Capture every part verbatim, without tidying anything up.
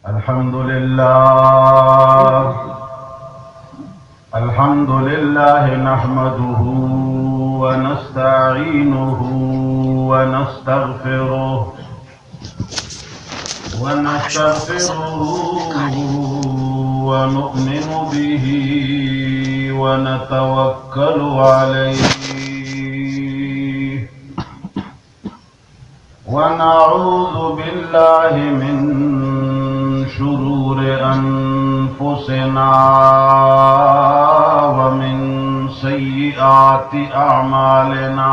अल्हम्दुलिल्लाह अल्हम्दुलिल्लाह नहमदुहु व नस्तईनुहु व नस्तगफिरुहु व नस्तगफिरुहु व नु'मिनु बिही व नतवक्कलु अलैहि व नऊज़ु बिल्लाहि मिन शुरूर अनफुसिना व मिन सय्यिआति अअमालिना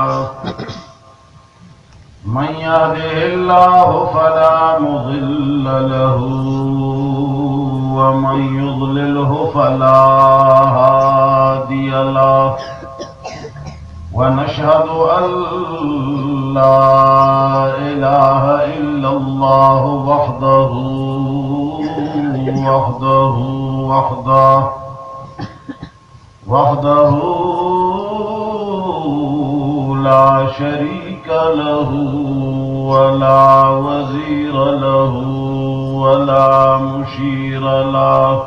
मन यहदिहिल्लाहु फला मुदिल्ल लहु व मन युद्लिलहु फला हादिय लहु व नशहदु अल्ला इलाहा इल्लल्लाहु वहदहु वहदहु वहदहु वहदहु ला शरीक लहु वला वज़ीर लहु वला मुशीर लहु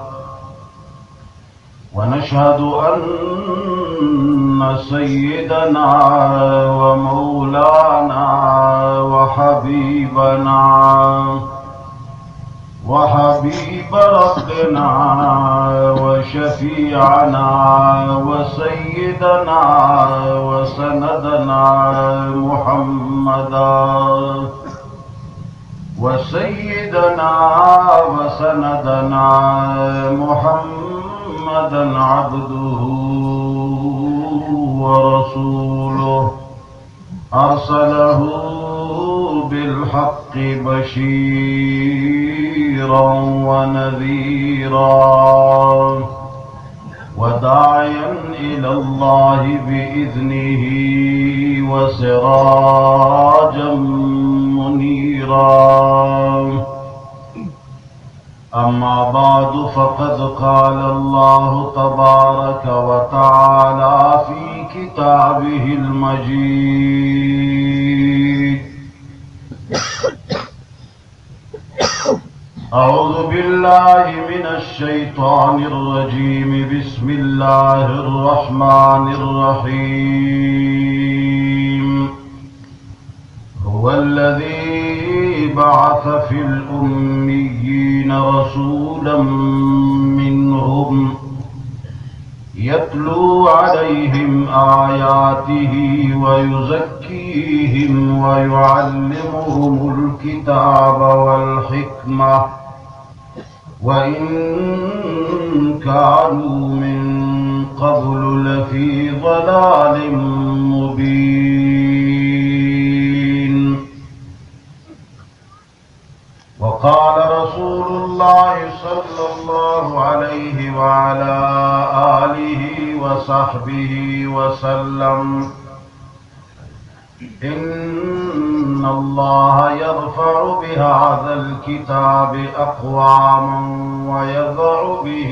ونشهد أن سيدنا ومولانا وحبيبنا وحبيب ربنا وشفيعنا وسيدنا وسندنا محمدا وسيدنا وسندنا محمدا محمدًا عبده ورسوله أرسله بالحق بشيرا ونذيرا وداعيا إلى الله بإذنه وسراجا منيرا أما بعد فقد قال الله تبارك وتعالى في كتابه المجيد أعوذ بالله من الشيطان الرجيم بسم الله الرحمن الرحيم هو الذي بعث في الأميين رسولا منهم يتلو عليهم آياته ويزكيهم ويعلمهم الكتاب والحكمة وإن كانوا من قبل لفي ضلال مبين. وقال رسول الله صلى الله عليه وعلى آله وصحبه وسلم إن الله يرفع بهذا الكتاب أقواما ويضع به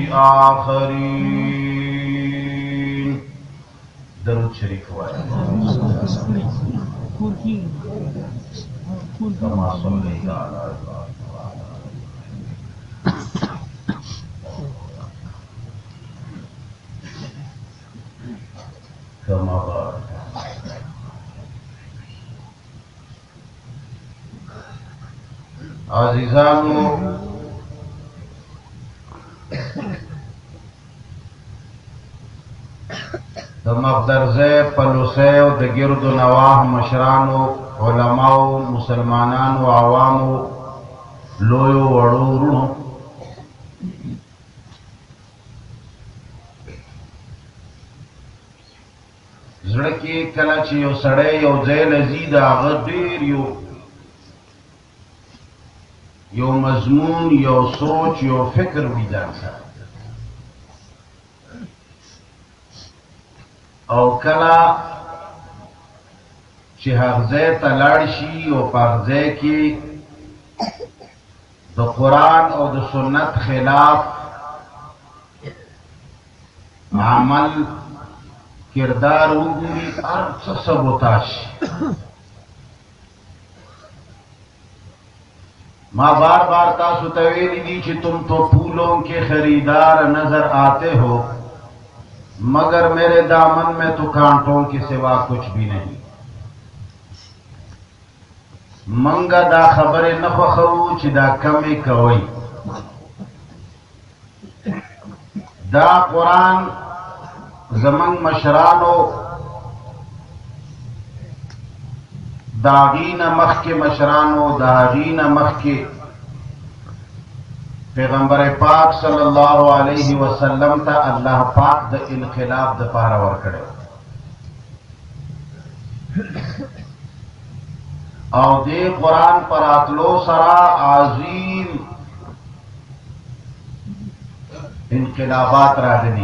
آخرين. درود شريف كما صليت على كما بارك عزیزانو د مقدرزه پلوسه او د ګرد نواه مشرانو علماء مسلمانانو عوامو لویو وړو ورونو زړه کې کله چې یو سړی یو ځای لذي د هغه ډېر یو یو مضمون یو سوچ یو فکر وي ځان سره او کله چې هغه ځای ته لاړ شي او په هغه ځای کې د قرآن او د سنت خلاف عمل کردار وګوري هر څه سبوتاژ माँ बार बार तासु तवेली दी कि तुम तो फूलों के खरीदार नजर आते हो, मगर मेरे दामन में तो कांटों के सिवा कुछ भी नहीं। मंगा दा खबरे न खखऊ ची दा कमी कवई। दा कुरान जमंग मशरानो दागीन मख के मशरानो दागीन मख के पैगंबर पाक सल्लल्लाहु अलैहि वसल्लम था अल्लाह पाक द इनकलाब द पारा वर करे और दे कुरान पर आतलो सरा आजीम इनकलाबात रागनी।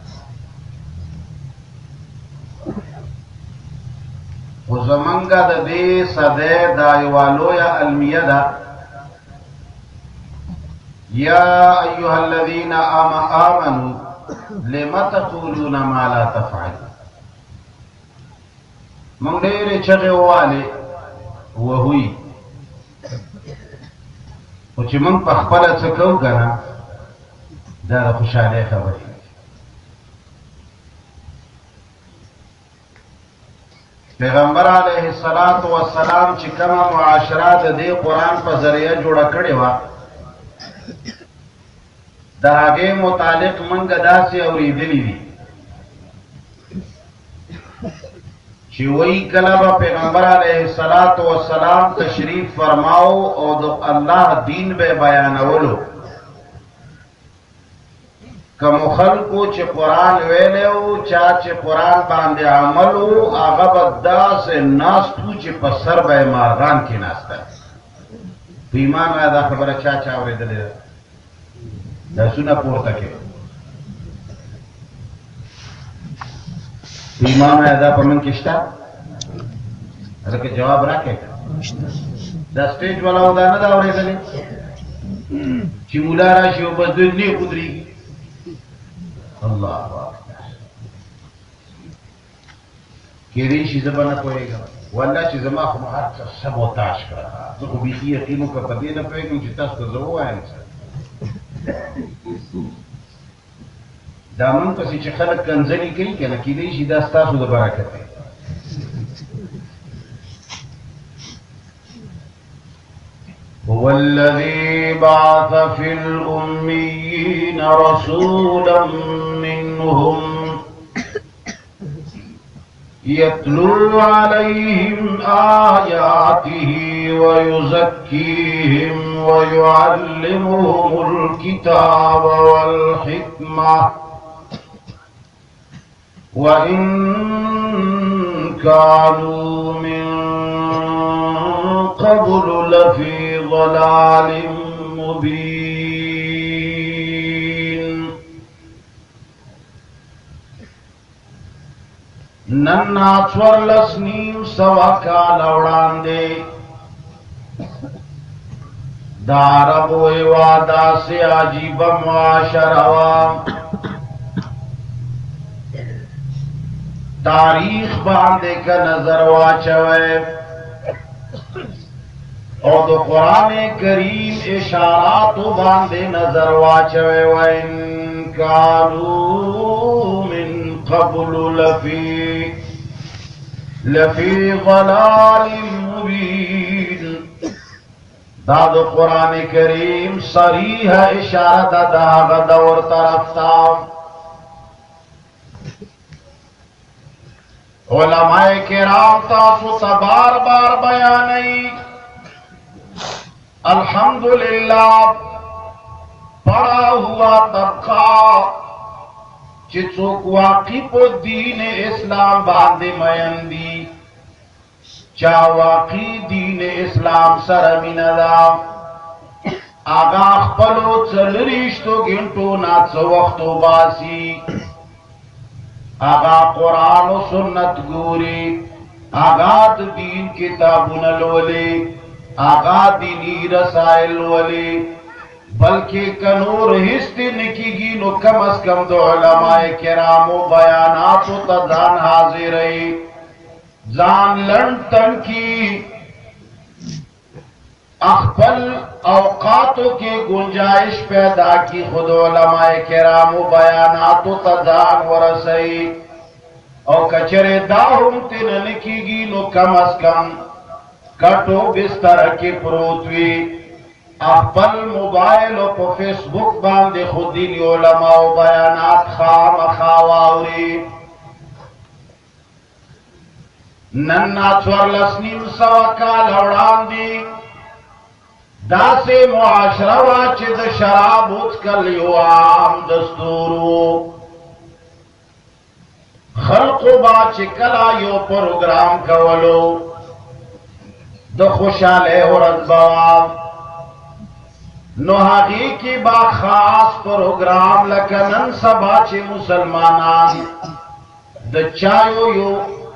जमंगा द दे सदे दायवालो या अलमियदा या अय्युहल्लज़ीना आमनू लिमा तक़ूलूना मा ला तफ़अलून। मंगेरे चगे वाले वो हुई कुछ मंग पखपल चकऊ गना दा खुशाले खबरी। पैगंबर अलैहिस्सलातु वस्सलाम ची कमा मुआशरा दे कुरान पर जरिया जोड़ा कड़े वा दागे मुतालिक मंग दासे और दिली दी कि वही कलबा पैगंबर अलैहिस्सलातु वस्सलाम तशरीफ फरमाओ और दो अल्लाह दीन बे बयानवलो कमुखल को चे कुरान वेलेओ चाचे कुरान बांधे अमलो आगा बद्दा से नास्तू चे पसर बे मारगान की नास्ता ईमान आदा खबर अच्छा चावरे दले दसुना पोर्ता के ईमान आदा पमन किस्ता अरे के जवाब रखे द स्टेज वाला होता ना दावरे दले चिमुला राशि वो बस दुनिया कुदरी अल्लाह केरी चीज़ बना कोएगा वाला चीज़ माँ को मार का सबोताश करा तो को बीती यकीनों का पति न पेगा मुझे ताश कर लो है ना दामन को सिच खलक कंजली कहीं क्या ना केरी चीज़ दास्ता सुध बरा करते वल्लज़ी बाअथ फिल उम्मीयीन रसूलन मिनहुम यत्लू अलैहिम आयातिही व युज़क्कीहिम व युअल्लिमुहुमुल किताब वल हिकमा व इन कानू मिन क़ब्लु लफ़ी ज़लालिम मुबीन। नन्ना स्वर्लसनीम सवा का लवड़ांदे दारबो वादा से आजीब मुआशरवा तारीख बांधे का नजर वाचवे और तो कुरान करीम इशारा तो बांधे नजर वाचवे व इन कानू मिन क़ब्लु लफ़ी लफ़ी ज़लालिम मुबीन। दाद कुरान करीम सरीह इशारा दाग दौर तरफ था। उलमाए किराम तासु बार बार बयानी अल्हम्दुलिल्लाह पढ़ा हुआ तबका चिचोक वाकिफ दीन इस्लाम बांधे मयंदी चा वाकी दीन इस्लाम सरमिनदा आगा खपलो चल रिश्तो गिंटो नाच वक्तो बासी आगा कुरान और सुन्नत गोरे आगात दीन किताबुन लोले आगा दीनी रसाइल वाले बल्कि कनूर हिस्ते निकीगी नो कम अज कम दो उलमाए किरामो बयानात तजान हाजिर रही जान लन तन की अखपल बयानातों की गुंजाइश पैदा की खुद उलमाए किरामो बयानातों तजान वरसई और कचरे दाहुम तिन लिखीगी नो कम अज कम कटो बिस्तर की प्रोतवी अपल मोबाइल और फेसबुक बांधे खुदी उलमा बयानात खाम खावावरी नन्ना चौरलसनीम सवा काल उड़ांदी दासे मुआशरा चिद शराब उचकल यो आम दस्तूरो खल्को बा चिकला यो प्रोग्राम कवलो द खुशाले और अजबाब नोहागी की बा खास प्रोग्राम लकनन सबाचे मुसलमानान द चायो यो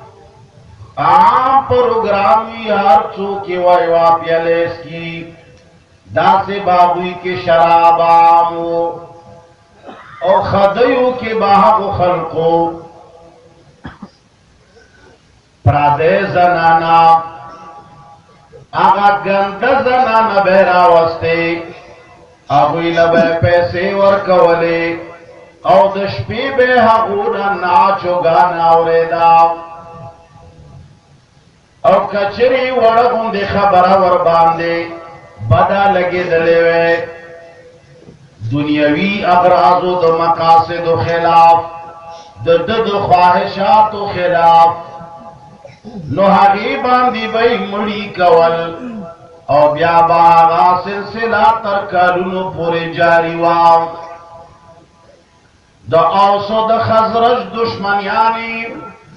आम प्रोग्राम यार चूके वायवा प्यालेस की दासे बाबुई के शराबामो और खदयू के बाहु खलको प्रादे जनाना आगा गंद जनाना बहरा वस्ते अबुई लबे पैसे वर्कवले और दशपी बेहूना नाचो गाना औरेदा और कचरी वड़गुंदे खबरा वर बांधे बदा लगे दले वे दुनियावी अगराजो दो मकासिदो खिलाफ द दो ख्वाहिशातो खिलाफ नोहागी बांधी बई मुड़ी कवल और ब्याबागा सिलसिला तरकलुनो पूरे जारी वाव द औसो द खजरज दुश्मनियानी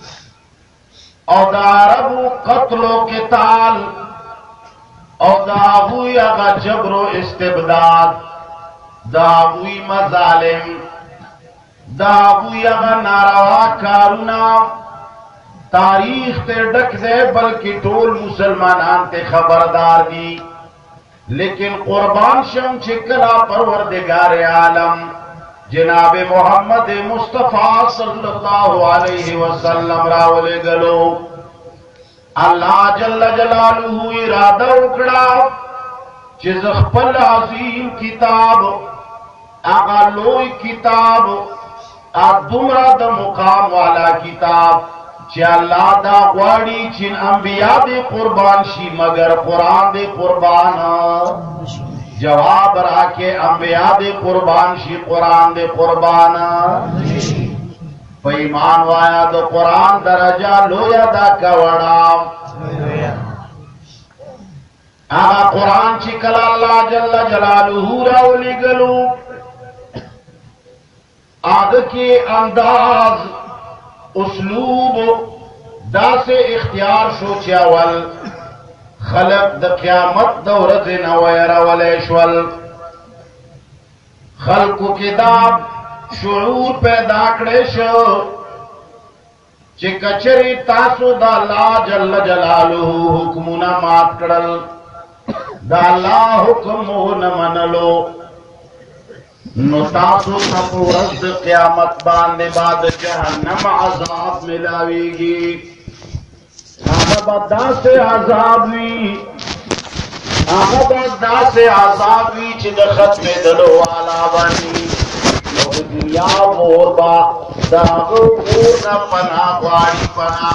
और द अरबू कत्लो के ताल और दाबुई अगा जबरो इस्तिबदाद दाबुई मजालिम दाबुई अगा नारावा कारुना तारीख ते डक दे बल्कि टोल मुसलमान ते खबरदार दी लेकिन कुर्बान शम चिकला परवरदिगार आलम जनाब मोहम्मद मुस्तफा सल्लल्लाहु अलैहि वसल्लम रावले गलो अल्लाह जल्ल जलालुहु इरादा उकड़ा चिज खपल अजीम किताब आगा लोई किताब आ दुमरा द मुकाम वाला किताब चे अल्लाह दा ग्वाड़ी चिन अंबिया दे कुर्बान शी मगर कुरान दे कुर्बान जवाब राके अंबिया दे कुर्बान शी कुरान दे कुर्बान पैमान वाया दो कुरान दरजा लोया दा कवड़ा आगा कुरान चिकल अल्लाह जल्ल जलालुहु रावली गलू आग के अंदाज उसलूब दासे इख्तियार सोचावल खलक द क़यामत दौरत नवयरावलेश्वल खल्कु किताब शुऊर पैदा करे शो चे कचरी तासु दा अल्लाह जल्ल जलालुहु हुक्मुना मात करल दा अल्लाह हुक्मो न मनलो नो तासु तपूरद क़यामत बांदे बाद जहन्नम अजाब मिलावेगी आगा बदा से अजाब भी आगा बदा से अजाब भी चिदखत में दलो वाला बनी दुनिया मोरबा दागो पूर्ण पना वाड़ी पना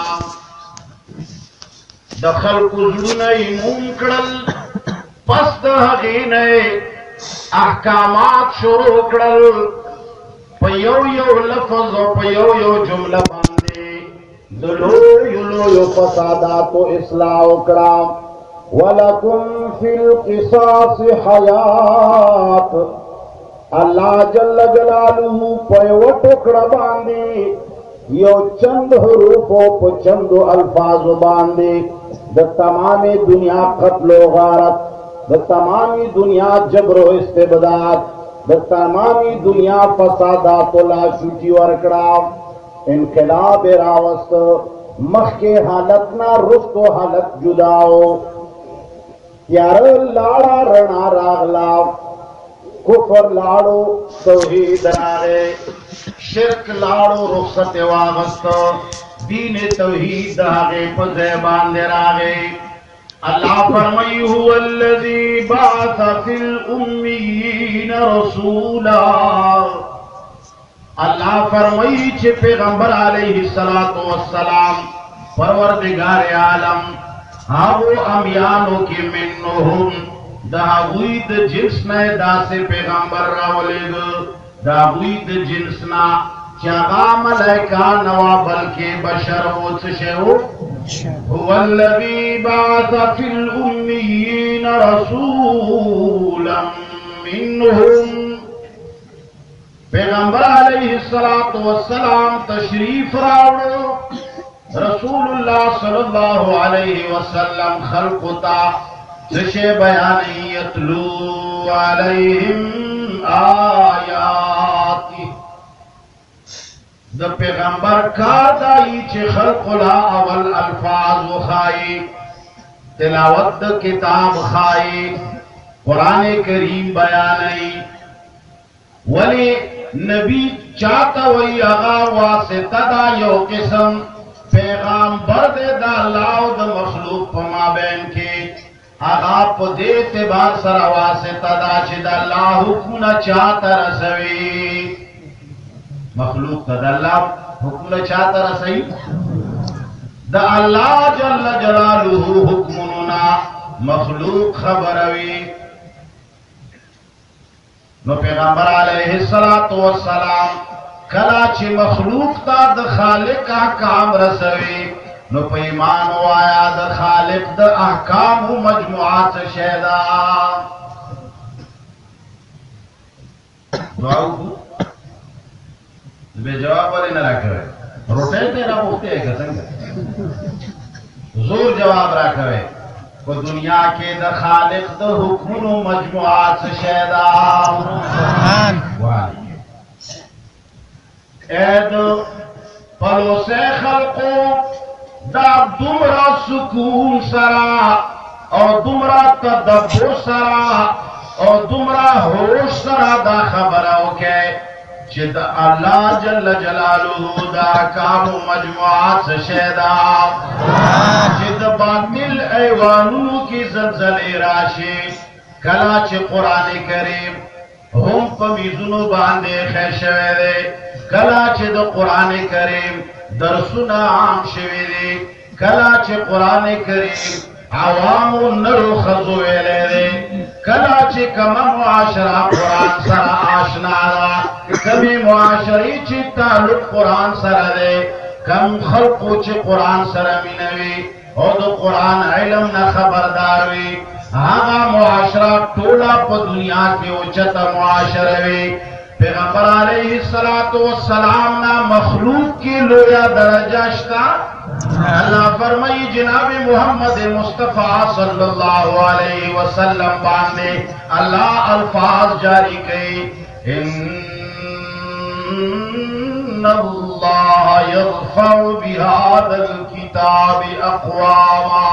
दखल कुजड़ू नई मुंकड़ल पस्त हगी नए अहकामात शुरू कड़ल पयो यो लफ्ज़ पयो यो जुमला बांधे दलो युलो यो फसादा तो इस्लाह कड़ा वलकुम फिल क़िसास हयात अल्लाह जल्ल जलालुहु पयो टुकड़ा बांधे यो चंद हरूफों पर चंद अल्फाज बांधे द तमामी दुनिया कत्लो गारत द तमामी दुनिया जबरो इस्तेबदाद द तमामी दुनिया फसादात लाशुची वरकड़ा इनकलाब रावस्त मख के हालत ना रुस्तो हालत जुदाओ यार लाड़ा रणा रागलाव कुफर लाड़ो तौहीद रागे शिरक लाड़ो रुखसत वागस्त दीन तौहीद आगे पजे बांधे रागे अल्लाह फरमाई हुवल्लज़ी बाअस फिल उम्मीयीन रसूला। अल्लाह फरमाई छे पैगंबर अलैहिस्सलातु वस्सलाम परवरदिगार आलम हावो अमियानो के मिन्नुहुम दावुद जिन्सना दासे पैगंबर रावलेग दावुद जिन्सना चागा मलाइका नवा बल्कि बशर वो छेओ हुवल्लज़ी बाअस फिल उम्मीयीन रसूलन मिन्हुम। पैगंबर अलैहिस्सलातु वस्सलाम तशरीफ रावड़ो रसूलुल्लाह सल्लल्लाहु अलैहि वसल्लम खल्कुता जिसे बयान यतलू अलैहिम आयाति द पैगंबर का दाई चे खल्कुला अवल अल्फाज खाई तिलावत किताब खाई कुरान करीम बयान वली नबी चाहता वही आगा वासिता दा यो किस्म पैगाम्बर दे दा लाओ द मखलूक पमा बैन के आगा पदे तेबार सरा वासिता दा चिदा ला हुक्म चाहता रसवी मखलूक दा अल्लाह हुक्म चाहता रसई द अल्लाह जल्ल जलालुहु हुक्मुना मखलूक खबरवी। नो पैगंबर अलैहिस्सलातु वस्सलाम कला चे मखलूक ता द खालिक का काम रसवे नो पैमान आया द खालिक द अहकाम मजमुआत शैदा बेजवाब वाले न रखे रोटे तेरा मुफ्ती है कसंग जोर जवाब रखे को दुनिया के द खालिक द हुक्म मजमुआत शैदा ऐद पलो से खल्को दा दुमरा सुकून सरा और दुमरा तदब्बुर सरा और दुमरा होश सरा दा खबरों के जिद अल्लाह जल्ल जलालुहु दा काम मजमुआत शैदा जिद बातिल ऐवानू की ज़लज़ले राशि कला चे कुरान करीम हम पमीजुनु बांधे खैशवेरे कला चे द कुरान करीम दरसुना आम शवेरे कला चे कुरान करीम आवामो नरो खजो वेले कला चे कमा मुआशरा कुरान सरा आशनारा कभी मुआशरी चे ताल्लुक कुरान सरा दे कम खल्को चे कुरान सरा मिनवी और दो कुरान इल्म न खबरदार वी आगा मुआशरा टोला प दुनिया के उच्चत मुआशरवी पैगंबर अलैहिस्सलातु वस्सलाम ना मखलूक की लोया दर्जा शता अल्लाह फरमाई जनाब मोहम्मद मुस्तफा सल्लल्लाहु अलैहि वसल्लम बांधे अल्लाह अल्फाज जारी कई इन्नल्लाह यरफ़उ बिहादल किताबि अक़वामा।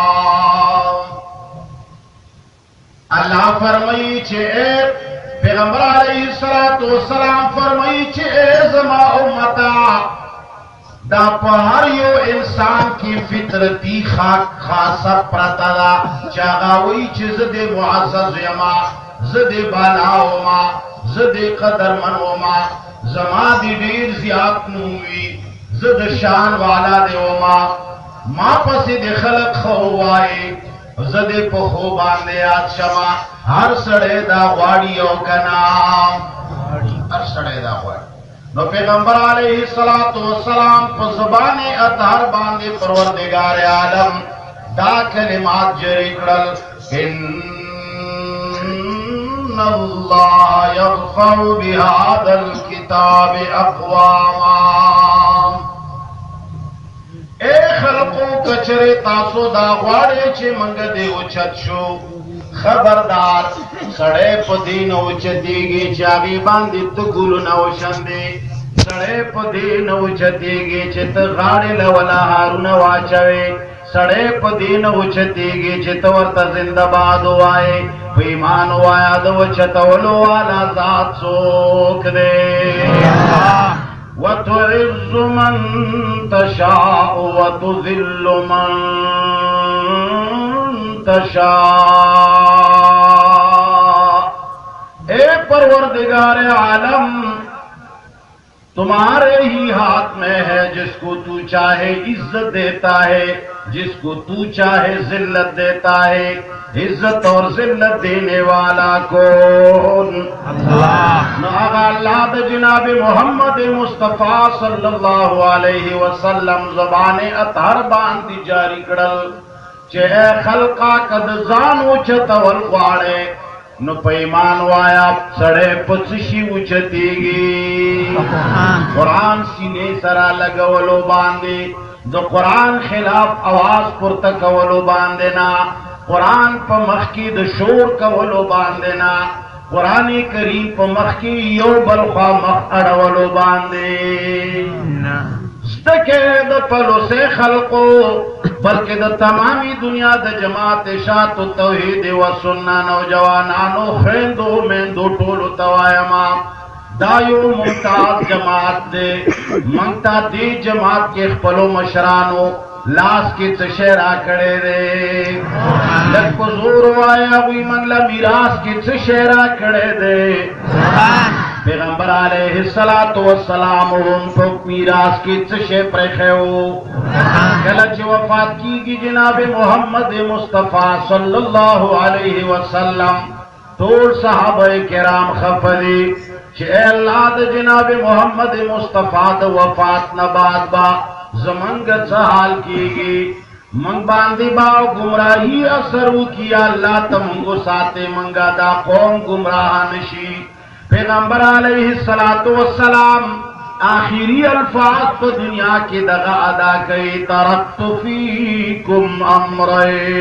अल्लाह फरमाई छे पैगंबर अलैहिस्सलातु वस्सलाम फरमाई छे ज़मा उम्मता दा पहाड़ियों इंसान की फितरती खाक खासा प्रतला चागावी चीज दे मुआज़्ज़ज़ यमा ज़दे बालाओमा ज़दे कदर मनोमा ज़मा दी देर ज़ियात नूवी ज़द शान वाला देओमा मां पसी दे खलक खवाए ज़दे पखो बांधे आज शमा हर सड़े दा वाड़ियों का नाम हर सड़े दा वाड़ी नो पैगंबर अलैहिस्सलातु वस्सलाम पर ज़बाने अतहर बांधे परवरदिगार आलम दा कलिमात जरी करल इन्नल्लाह यरफ़उ बिहादल किताबि अक़वामा। ए खल्को कचरे तासो दा वाड़े चे मंग दे उछत शो खबरदार सड़े पदीन उचतीगी चाबी बांधी तो गुरु नौशंदे सड़े पदीन उचतीगी चित गाड़ी लवला हारून वाचवे सड़े पदीन उचतीगी चित वर्त जिंदाबाद आए बेईमान आया दो चतवलो वाला जात सोख दे वतुइज़्ज़ु मन तशाअ वतुज़िल्लु मन तशा। ए परवरदिगार आलम, तुम्हारे ही हाथ में है, जिसको तू चाहे इज्जत देता है, जिसको तू चाहे जिल्लत देता है। इज्जत और जिल्लत देने वाला कौन? अल्लाह। अल्लाह जनाब मोहम्मद मुस्तफा सल्लल्लाहु अलैहि वसल्लम ज़बाने अतहर बांधी जारी करल चे खल्का कद जानो चतवल वाड़े न पैमान वाया सड़े पचशी उचतीगी। कुरान सीने सरा लगवलो बांधे, दो कुरान खिलाफ आवाज पुरता कवलो बांधेना, कुरान प मखकी द शोर कवलो बांधेना, कुरान करीम प मखकी यो बलखा मख अड़वलो बांधे। स्तके द पलो से खलको बल्कि द तमामी दुनिया द जमात शात तौहीद व सुन्ना नौजवानानो खेंदो में दो टोलो तवायमा दायो मुमताज जमात दे मंगता दे जमात के खपलो मशरानो लाश के चशेरा करे रे लको जोर वाया हुई मंगला मीरास के चशेरा करे दे। पैगंबर अलैहिस्सलातु वस्सलाम उनको मीरास की चशे प्रखेओ गलत वफात की जनाब मोहम्मद मुस्तफा सल्लल्लाहु अलैहि वसल्लम तोड़ साहबे किराम खफली अल्लाह जनाब मोहम्मद मुस्तफा द वफात नबाद बा जमंग हाल की मंग बांधी बाव गुमराही असरू किया अल्लाह तमंगो साते मंगा दा कौम गुमराह नशी। पैगंबर अलैहिस्सलातु वस्सलाम आखिरी अल्फाज तो दुनिया की दगा अदा कई तरक्तु फीकुम अमरैन।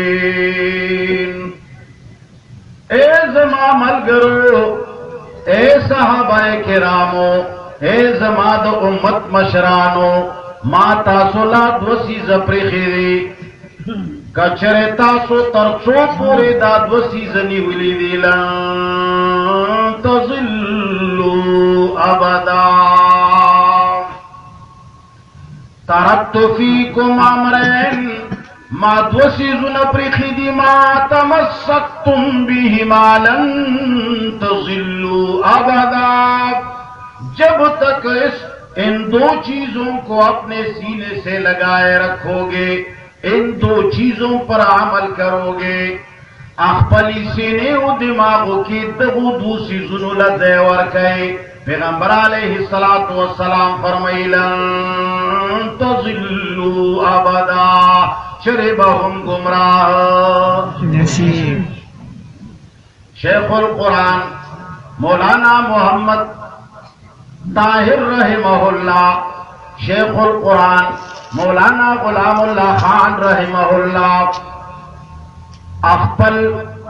ए जमा मलगरो, ए सहाबाए किरामो, ए जमा द उम्मत मशरानो, माता सोलाद वसी जप्रिखिरी कचरे तासो तरचो पूरे दाद वसी जनी विली दिला तज़िल्लु अबदा। तरक्तु फीकुम अमरैन मा द्वसी जुन प्रिखिदी मा तमस्सक्तुम बिहिमा लन तज़िल्लु अबदा। जब तक इस इन दो चीजों को अपने सीने से लगाए रखोगे, इन दो चीजों पर अमल करोगे, अखपली सीने उ दिमागों की दबू दूसरी जुनुल देवर कहे। पैगंबर अलैहिस्सलातु वस्सलाम फरमाइलन तज़िल्लु अबदा चरे बहुम गुमराह नसीब। शेखुल कुरान मौलाना मोहम्मद ताहिर रहमहुल्लाह, शेखुल कुरान मौलाना गुलामुल्लाह खान रहमहुल्लाह अखपल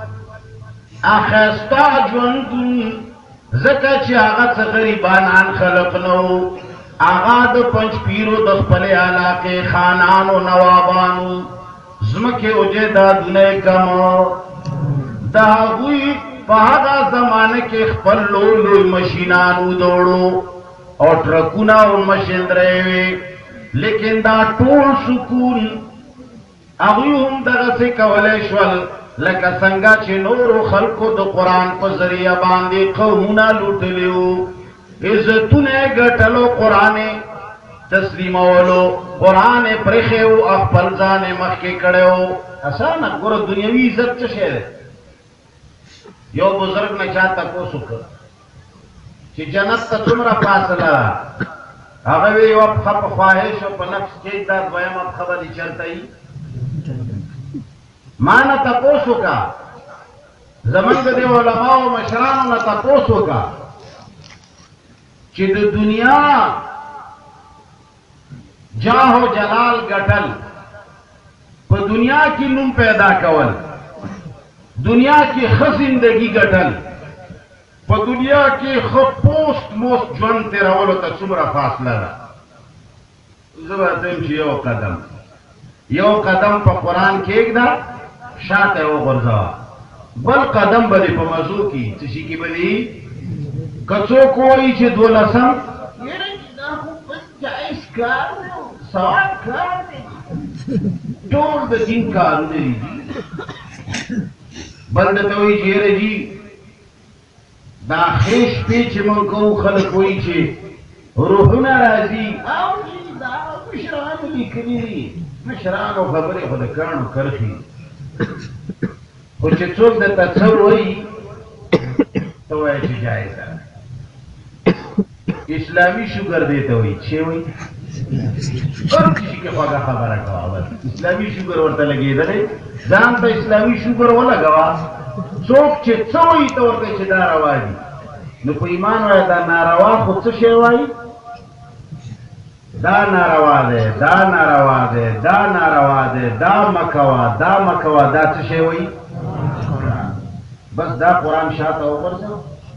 आखस्ता जुन जका ची आगा च गरीबानान खलक नो आगा द पंच पीरो द खपले आलाके खानानो नवाबानो जमके उजे दा दुने कमो दाहुई पहाड़ा जमाने के खपल लो लो मशीनानु दौड़ो और ट्रकुना उन मशीन रहे, लेकिन दा टोल सुकून अगुम दगा से कवलेश्वल लका संगा चिनोरो खलको दो कुरान को जरिया बांधे कौमुना लूट लियो इज्जतुने गटलो कुराने तस्लीमोलो कुराने प्रेखेओ अखपल जाने मक्के कड़ेओ आसान गुरु दुनियावी इज्जत चशे। यो बुजुर्ग ने चाहता को सुख कि जन्नत त तुमरा फासला अगवे यो खप ख्वाहिश और नफ्स के दाद वयम अब खबर चलतई माना तपोसु का जमन दे उलमाओ मशरान न तपोसु का कि दुनिया जाहो जलाल गटल पर दुनिया की नुम पैदा कवल, दुनिया की ख जिंदगी गटल पर दुनिया के ख पोस्ट मोस्ट जन तेरा बोलो तो सुमरा फासला जबरदस्त यो कदम यो कदम पर कुरान के एकदा शाते वो गुर्जा बल कदम बली पर मजू की तुझी की बली कचो कोई चे दो लसम ये जायज कर सवाल कर ټول د دین کارونه دي بل درته وایي چې یاره جي دا ښې شپې چې موږ کوو خلک وایي چې روحونه راځي او جي دا مشرانو لیکلي دي مشرانو خبرې خو د کاڼو کرښې خو چې څوک درته څه وایي ته وایه چې جایز ده اسلامي شوګر دی ته وایي چې وایي هر کسی کې خواږه خبره کوه بس اسلامي شوګر ورته لګېدلی ځان ته اسلامي شوګر ولګوه څوک چې څه وایي ته ورته چې دا روا دي نو په ایمان وایه دا ناروا خو څه شی وایي دا ناروا دی دا ناروا دی دا ناروا دی دا مکوه دا مکوه دا څه شی وایي بس دا قرآن شاته وغورځوه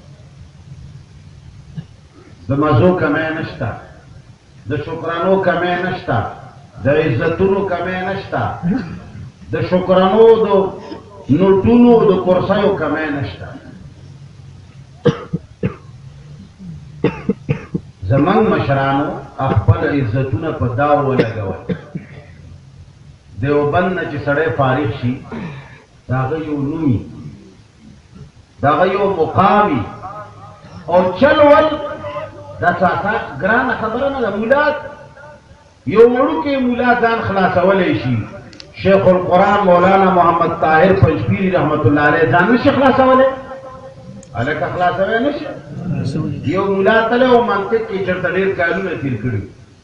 د مزو کمی نشته د شکرانو کمی نشته د عزتونو کمی نشته د شکرانو د نوټونو د کرسیو کمی نشته زمونږ مشرانو خپل عزتونه په دا ولګول دیوبند نه چې سړی فارغ شي د هغه یو نومي د هغه یو مقامي او چلول دا ساسا ګرانه خبره نه ده مولا یو وړوکی مولا ځان خلاصولی شي شیخ القرآن مولانا محمد طاهر پنجپیری رحمت الله علیه ځان نشي خلاصولی هلکه خلاصوی نشي یو مولا تلی او منطق کې چېرته ډېر کالونه تېر کړي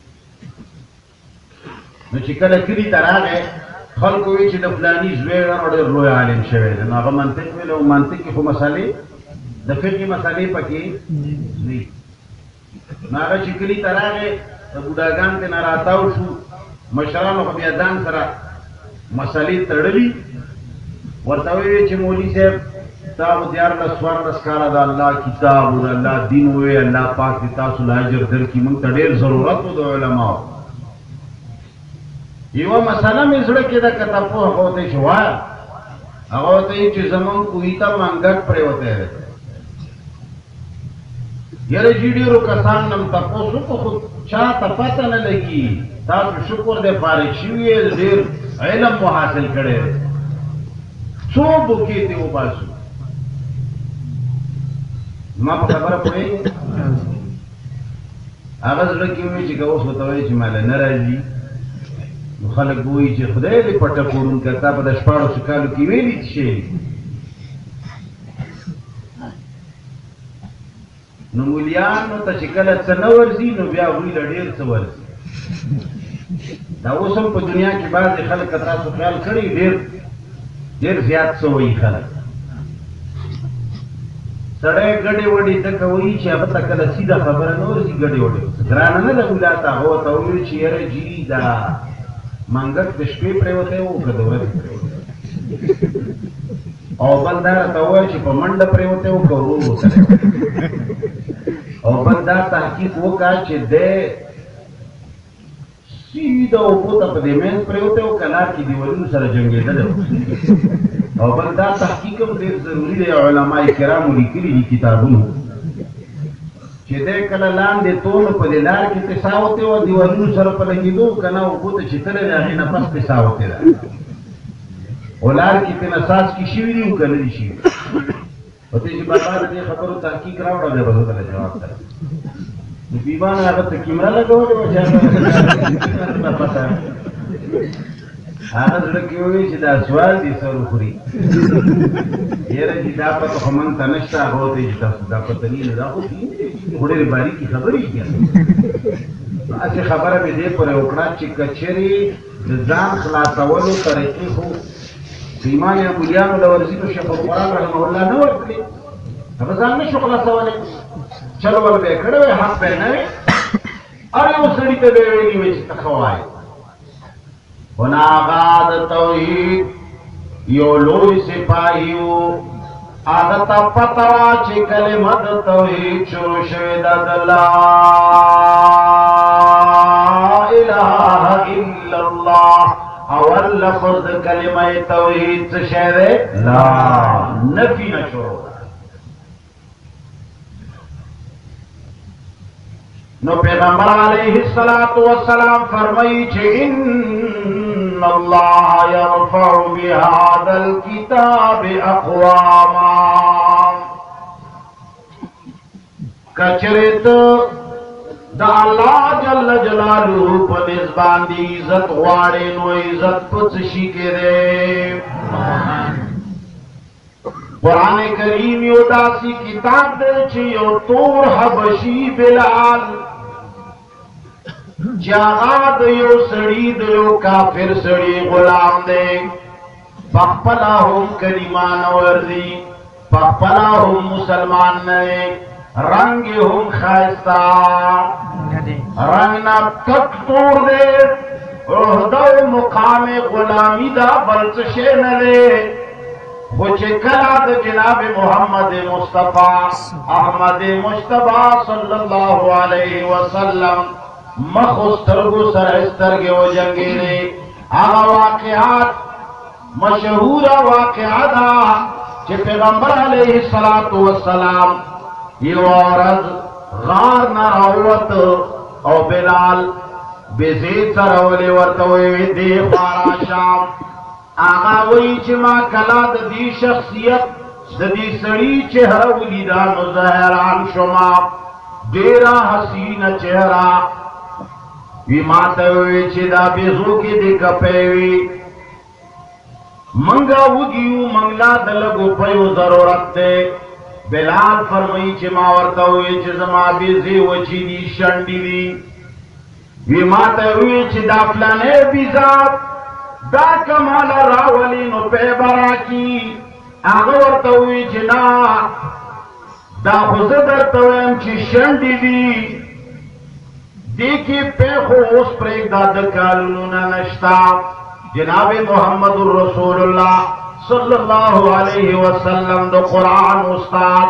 نو چې کله کلي ته راغی خلکو وایي چې د فلاني زوی ډېر لوی عالم شوی دی نو هغه منطق ویل او منطق کې خو مسالې د فقهي مسالې پکې نه نو هغه چې کلي ته راغی د بوډاګان ترې نه راتاو شو مشرانو خو بیا ځان سره مسالې تړلي ورته ویې چې مولي صاحب تا خو دیارلس څوارلس کاله د الله کتاب او د الله دین ووایې الله پاک دې تاسو له اجر درکړي موږ ته ډېر ضرورت و د علماو یوه مسله مې زړه کې ده که ته پوه هغه ورته یې چې وایه هغه ورته یې چې زمونږ کوهي ته منګټ پرېوتی دی یاره جي ډېرو کسان نم تپوس وکړو خو چا ته پته نه لګي تاسو شکر دی فارغ شوي یې ډېر علم مو حاصل کړی دی څو بوکې دې وباسو زما په خبره پوهېږې هغه زړه کې وایي چې که اوس ورته وایي چې ماله نه راځي نو خلک به وایي چې خدای دې پټه پورونکی تا په د شپاړسو کالو کې ویلي څه شی نو مولیانو ته چې کله څه نه ورځي نو بیا هغوی له ډېر څه ورځي دا اوس هم په دنیا کې بعضې خلک که تاسو خیال کړی ډېر ډېر زیات څه وایي خلک سړی ګډې وډې ځکه وایي چې هغه ته کله سیده خبره نه ورځي ګډې وډې ګرانه نه ده مولا ته هغه ورته وویل چې یاره جي دا منګټ د شپې پرېوتی و که د ورځې پرېوتی او بل دا راته ووایه چې په منډه پرېوتی و که ورو وتلی او بل دا تحقیق وکړه چې دی سیده اوبو ته په دې منځ پرېوتی و که لار کې دیوالونو سره جنګېدلی و او بل دا تحقیق هم ډېر ضروري دی علما کرامو لیکلي دي کتابونو چې دی کله لاندې تون په دې لار کې قصاوتې وه دیوالونو سره په لګېدو که نه اوبو ته چې تللی دی هغې نه پس قصاوتې ده او لار کې ترې نه څاڅکي شوي دي او که نه دي شوي او ته چې بابا د دې خبرو تحقیق راوړه بیا به زه درله جواب درکړم نو بیبانه هغه ته کیمره لګولې وه چې هغه پته هغه زړه کې ووایي چې دا سوال دې سر وخوري یاره چې دا پته خو موږ ته نشته هغه ورته وایي چې تاسو دا پته نه ده دا خو خو ډېرې باریکې خبرې دي هسې خبره مې دې پورې وکړه چې که چېرې د ځان خلاصولو طریقې خو ایمان یا مولیانو له ورځي نو شیخ القرآن رحمه الله نه ورکړي هغه ځان نه شو خلاصولی چل ول به یې کړی وی حق به یې نه وي هر یو سړي ته به یې ویلي وی چې ته ښه وایې خو نه هغه د توحید یو لوی سپاهي و هغه ته پته وه چې کلمه د توحید شروع شوې ده د لا اله الا الله اول لفظ د کلمه توحید څه شی دی لا نفي نه شروع ده नो पैगंबर अलैहिस्सलातु वस्सलाम फरमाई छे इन्नल्लाह यरफउ बिहादल किताब अक़वामा कचरित दा अल्लाह जल्ल जलालुहु पर बांदी इज्जत वाड़े नो इज्जत पुछ शीके दे कुरान करीम यो दासी किताब दे छे यो तोर हबशी बिलाल जहाद यो सड़ी दे यो काफिर सड़ी गुलाम दे पपला हम करीमान वर्दी पपला हम मुसलमान ने रंग हम खायस्ता रंग ना तक तोड़ दे ओहदा मुकाम गुलामी दा बलचशे न दे मुझे कला तो जनाब मोहम्मद मुस्तफा अहमद मुश्तबा सल्लल्लाहु अलैहि वसल्लम मखुस्तरगु सरस्तरगे वो जंगे ने आगा वाक़यात मशहूर वाक़यात जे पैगंबर अलैहि सलातु वस्सलाम ये औरत गार न औरत और बिलाल बेज़ीत सरवले वर्तवे दे पारा शाम आगा वही चिमा कला दी शख्सियत दी सड़ी चेहरा उलीदा नुज़हरान शुमा डेरा हसीन चेहरा विमाते हुए चिदा बेजू की दिख पेवी मंगा उगियू मंगला दलगो पयो जरूरत दे बिलाल फरमाई चिमा वर्ता हुए चिजमा बेजे वची दी शंडी दी विमाते हुए चिदा फलाने बिजात दा कमाल रावली नो पेबरा की आगवर तवी जिना दा खुजदर तवम ची शंडी दी देखी पे खोस प्रेक दाद कालूना नश्ता जनाब मोहम्मदुर रसूलुल्लाह सल्लल्लाहु अलैहि वसल्लम दो कुरान उस्ताद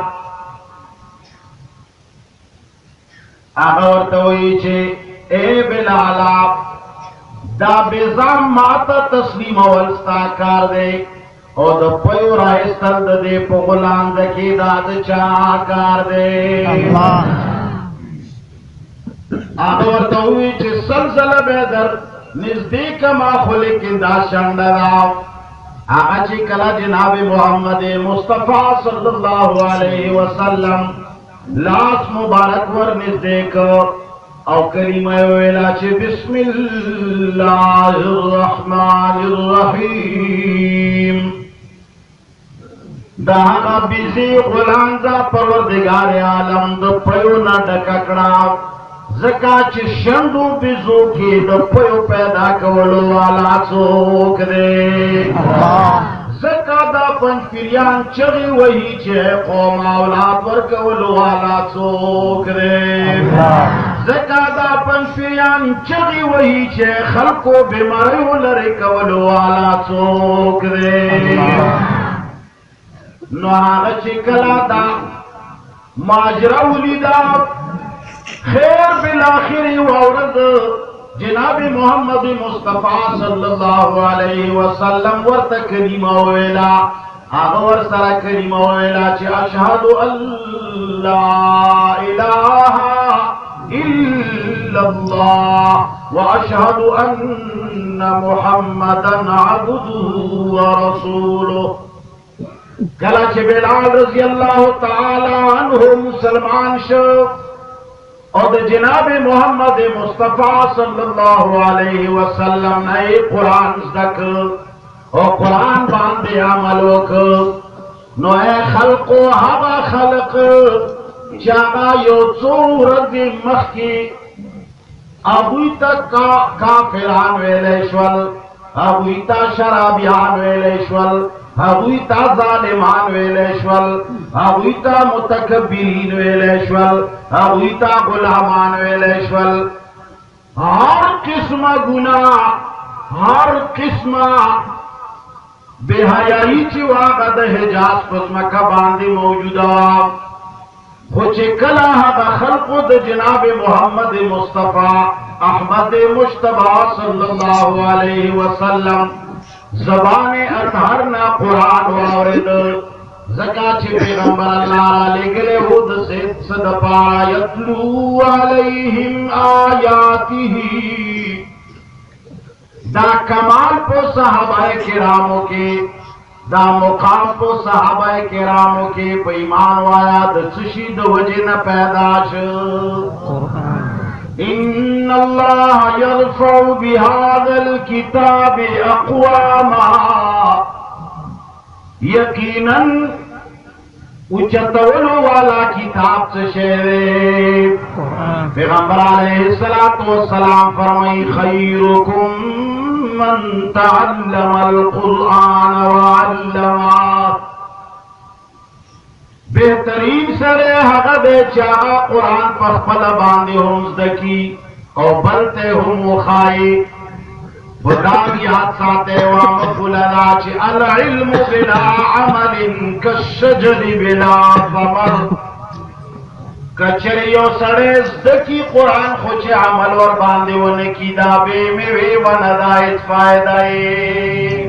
आगवर तवी ची ए बिलाला दा बेजाम माता तस्लीम अवलस्ता कार दे और द पयो राइस्तल दे पोगलान दकी दाद चा कार दे आदवर तहुई चे सलसल बेदर नजदीक मा खुले किंदा शंडरा आगा ची कला जनाब मोहम्मद मुस्तफा सल्लल्लाहु अलैहि वसल्लम लास मुबारक वर नजदीक और करीमा वेला चे बिस्मिल्लाहिर्रहमानिर्रहीम दाना बिजी गुलांजा परवरदिगार आलम दो पयो ना डककड़ा जका चे शंडू बिजो के दो पयो पैदा कवलो वाला चोक दे जका दा पंच पिरियान चढ़ी वही चे कौम औलाद वर कवलो वाला चोक दे ज़कादा पंफियान चढ़ी वही छे खलको बीमारी लरे कवलो वाला चोक दे नाग चिकलादा माजरा उलीदा खैर बिलाखिरी औरत जनाब मोहम्मद मुस्तफा सल्लल्लाहु अलैहि वसल्लम वर तकरीमा वेला आगवर सरा करीमा वेला चे अशहदु अल्ला इलाहा इल्लल्लाह व अशहदु अन्न मुहम्मदन अब्दुहु व रसूलुहु कला चे बिलाल रज़ी अल्लाह ताला अन्हु मुसलमान शो और जनाब मोहम्मद मुस्तफा सल्लल्लाहु अलैहि वसल्लम ने कुरान तक और कुरान बांधे अमलोक नोए खल्को हवा खल्क जागा यो चोरद मखी अबुई तक का काफिरान वेलेश्वर अबुई ता शराबियान वेलेश्वर अबुई ता जालिमान वेलेश्वर अबुई ता मुतकब्बिरीन वेलेश्वर अबुई ता गुलामान वेलेश्वर हर किस्म गुनाह हर किस्म बेहयाई ची वागद हिजाज पस्म का बांधी मौजूदा होचे कला हदा खल्कुद जनाब मोहम्मद मुस्तफा अहमद मुश्तबा सल्लल्लाहु अलैहि वसल्लम जबान अतहर ना कुरान वारिद ज़कात पैगंबर अल्लाह लेगले हुद से सदपारा यतलू अलैहिम आयातिही दा कमाल पो सहाबाए किरामों के दा मुकाम पो सहाबाए किरामों के पैमान वाया दशशीद वजह न पैदाश इन्नल्लाह यरफ़उ बिहाज़ल किताब अक़वामा यकीनन उच्चतवलो वाला किताब से शेरे पैगंबर अलैहिस्सलातु वस्सलाम फरमाई खैरुकुम मन तअल्लमल कुरआन व अल्लमा बेहतरीन सरे हक़ दे चाहा कुरान पर पल बांधे हम ज़की और बलते हम मुखाई बुदाग याद साते वामुलना च अल इल्म बिला अमलिन कशजरी बिला समर कचरियो सड़े ज़की कुरान खुचे अमल और बांधे वन की दाबे में वे वनदायत फायदाए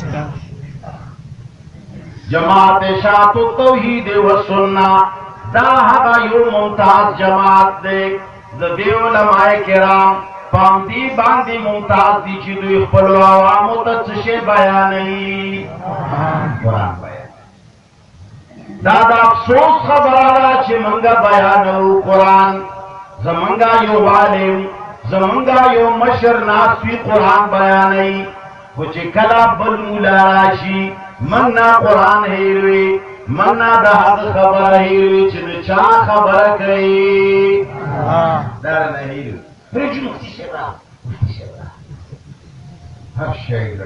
जमात शातु तौहीद व सुन्ना दाहा यो मुमताज जमात दे देव उलमाए किराम पामदी बांदी मुमताज दी चिदु खपलो आवामो तशे बयानी कुरान बयान दादा अफसोस खबराला चे मंगा बयानो कुरान जमंगा यो वालिम जमंगा यो मशर नासवी कुरान बयानी कुछ कला बलमूला राशि मन्ना कुरान हेरवे मन्ना दहाद खबर हेरवे चिन चा खबर कई दर नहीं फ्रिज मुक्ति सेवा मुक्ति सेवा हर शेर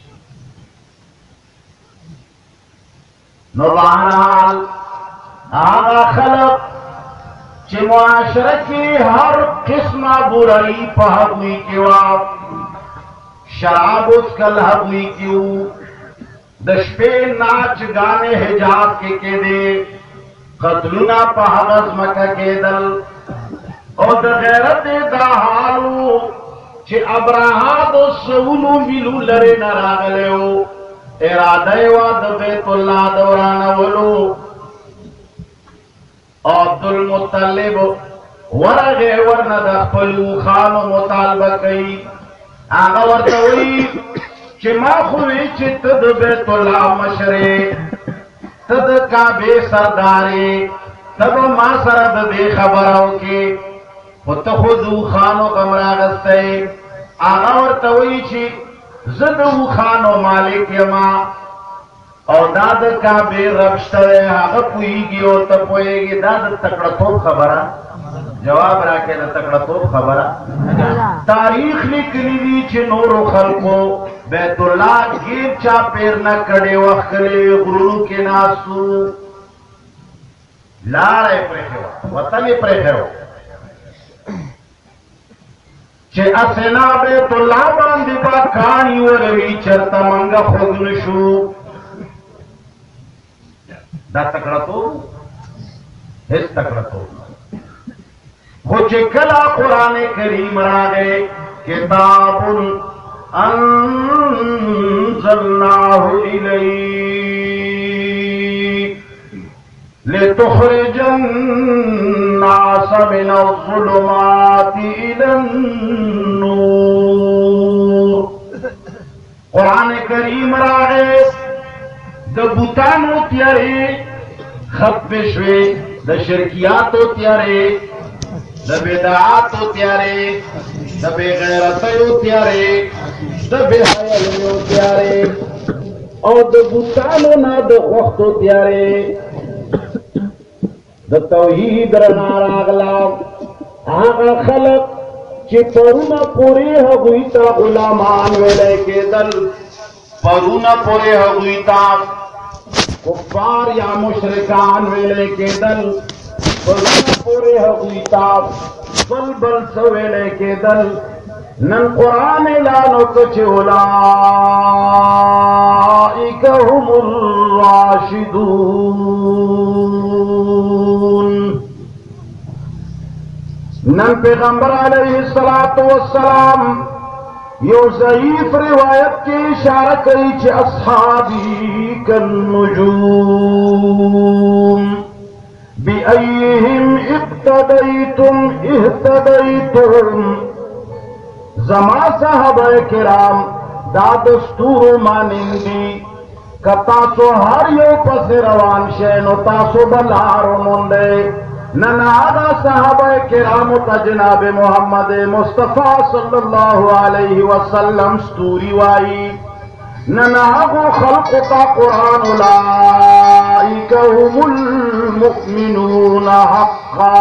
नौबानाल आगा खलक चे मुआशरत की हर किस्म बुराई पहुई के वाप शराब उसकल हुई क्यों दशपे नाच गाने हिजाब के के दे कतलुना पहागज मका के दल और गैरत दा हालू चे अब्राहा दो सऊलू मिलू लरे न रागले हो इरादे वा दबेतुल्ला दौरान वलो अब्दुल मुत्तलिब वरगे वरन दखलू खानो मुतालबा कई आगा वर्तवई चे मा खुई चे तद बेतुल्ला मशरे तद काबे सरदारे तब मा सरद दे खबरों के खुदू खानो कमरा गस्ते आगा वर्तवई चे जदू खानो मालिक यमा और दाद काबे रबश्तरे आगा पुई गियो तपोएगी दाद तकड़ा तो खबरा जवाब राके न तकड़ा तो खबरा तारीख लिखनी दी चे नूरो खलको बैतुल्ला गिर चा पेर न कड़े वखले गुरु के नासू लारे प्रेखेवा वतनी प्रेखेवा चे असेना बैतुल्ला बांधी बा कहानी वरवी चरता मंगा खुदनशू दा तकड़ा तो हिस तकड़ा तो कुछ कला कुरान करीम रागे किताबुन अन्ज़लनाहु इलैक लितुख़रिजन नास मिनज़्ज़ुलुमाति इलन नूर कुरान करीम रागे द बुतानो त्यारे खप्पिशवे द शिरकियातो त्यारे द बिदअतो त्यारे द बेगैरतो त्यारे द बेहयालो त्यारे और द बुतानो ना द वक्तो त्यारे द तौहीद रनारागला आगा खलक चे परुना पूरे हगुईता गुलामान वेले के दल परुना पूरे हगुईता कुफ्फार या मुशरिकान वेले के दल परुना पूरे हगुईता बल बल सवेले के दल नन कुरान लानो कुछ उलाइका हुमुर राशिदून नन पैगंबर अलैहिस्सलातु वस्सलाम यो ज़ईफ रिवायत के इशारा करी च अस्हाबी कन्नुजूम बिअय्यिहिम इक्तदैतुम इह्तदैतुम। ज़मा साहबाए किराम दा दस्तूर मानिंदी कता सो हर यो पस रवान शैनो तासो बलारो मुंदे ननादा साहबाए किराम का जनाब मोहम्मद मुस्तफा सल्लल्लाहु अलैहि वसल्लम स्तूरी वाई ननागो खल्क का कुरान उलाइका हुमुल मुमिनून हक्का।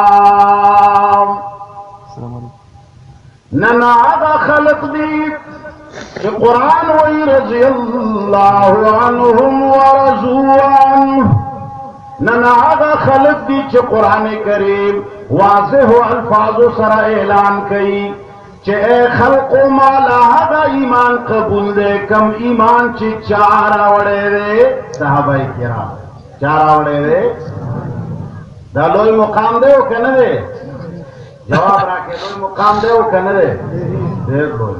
ननागा खल्क दी कि कुरान वही रज़ी अल्लाहु अन्हुम व रज़ू अन्हु। ननागा खल्क दी च कुरान करीम वाज़ेह अल्फाज़ो सरा ऐलान कई चे ए खल्को माला ईमान कबूल दे कम ईमान ची चार आवड़े रे साहबाए किराम चार आवड़े रे दालोई मुकाम दे हो कहने दे जवाब राखे लोई मुकाम दे हो कहने दे देख बोल।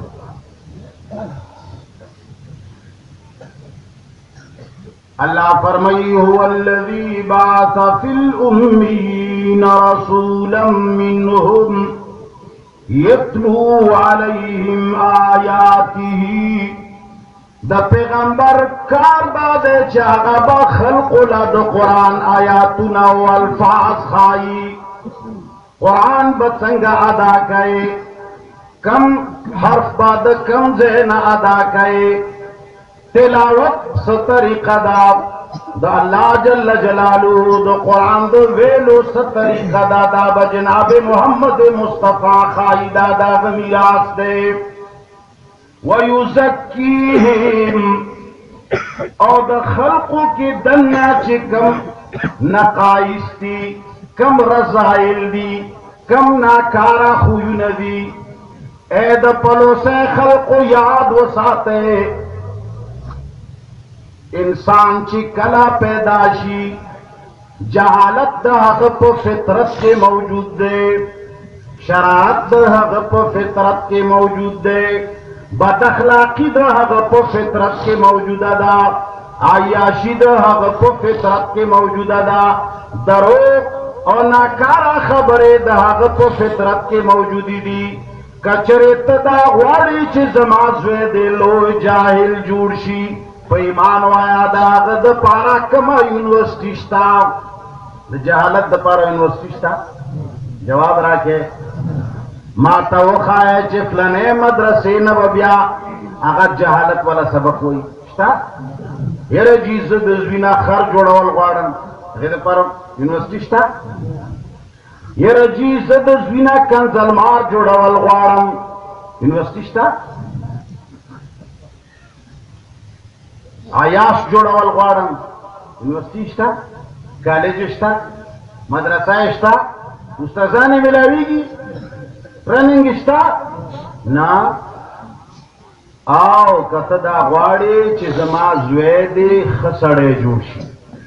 अल्लाह फरमाई हुवल्लज़ी बाअस फिल उम्मीयीन रसूलन मिनहुम यत्लू अलैहिम आयातिही। द पैगंबर कार बादे चागा बा खल्कुला द कुरान आयातुना व अल्फाज खाई कुरान बसंगा अदा कए कम हर्फ बाद कम ज़हन अदा कए तिलावत सतरीका दा द अल्लाह जल्ल जलालुहु द कुरान द वेलो सतरीका दा दा बजनाब मोहम्मद मुस्तफा खाई दादा मीरास दे वयुज़क्कीहिम और द खल्क़ु की दन्या चे कम नकाइस दी कम रज़ाइल दी कम नाकारा खुयून दी ए द पलो से खल्क़ु याद वसाते इंसान ची कला पैदाशी जहालत द हक़ पे फितरत के मौजूद दे शराअत द हक़ पे फितरत के मौजूद दे बदअखलाकी द हक़ पे फितरत के मौजूदा दा आयाशी द हक़ पे फितरत के मौजूदा दा दरोग और नाकारा खबरे द हक़ पे फितरत के मौजूदी दी कचरे तदा वाड़ी च जमाज़ दे लो जाहिल जूड़शी पैमान वाया दाग द पारा कमा यूनिवर्सिटी स्टा जहालत द पारा यूनिवर्सिटी स्टा जवाब राखे माता वो खाए चे फलने मदरसे नबबिया अगर जहालत वाला सबक हुई स्टा येरे जीज दजविना खर जोड़वल वाड़न द पारा यूनिवर्सिटी स्टा येरे जीज दजविना कंजल मार जोड़वल वाड़न यूनिवर्सिटी स्टा आयास जोड़वल वाड़न यूनिवर्सिटी स्टा कॉलेज स्टा मदरसा स्टा उस्ताजाने मिलावीगी ट्रेनिंग स्टा ना आओ कतदा वाड़े च जमा ज़्वेदे खसड़े जोड़शी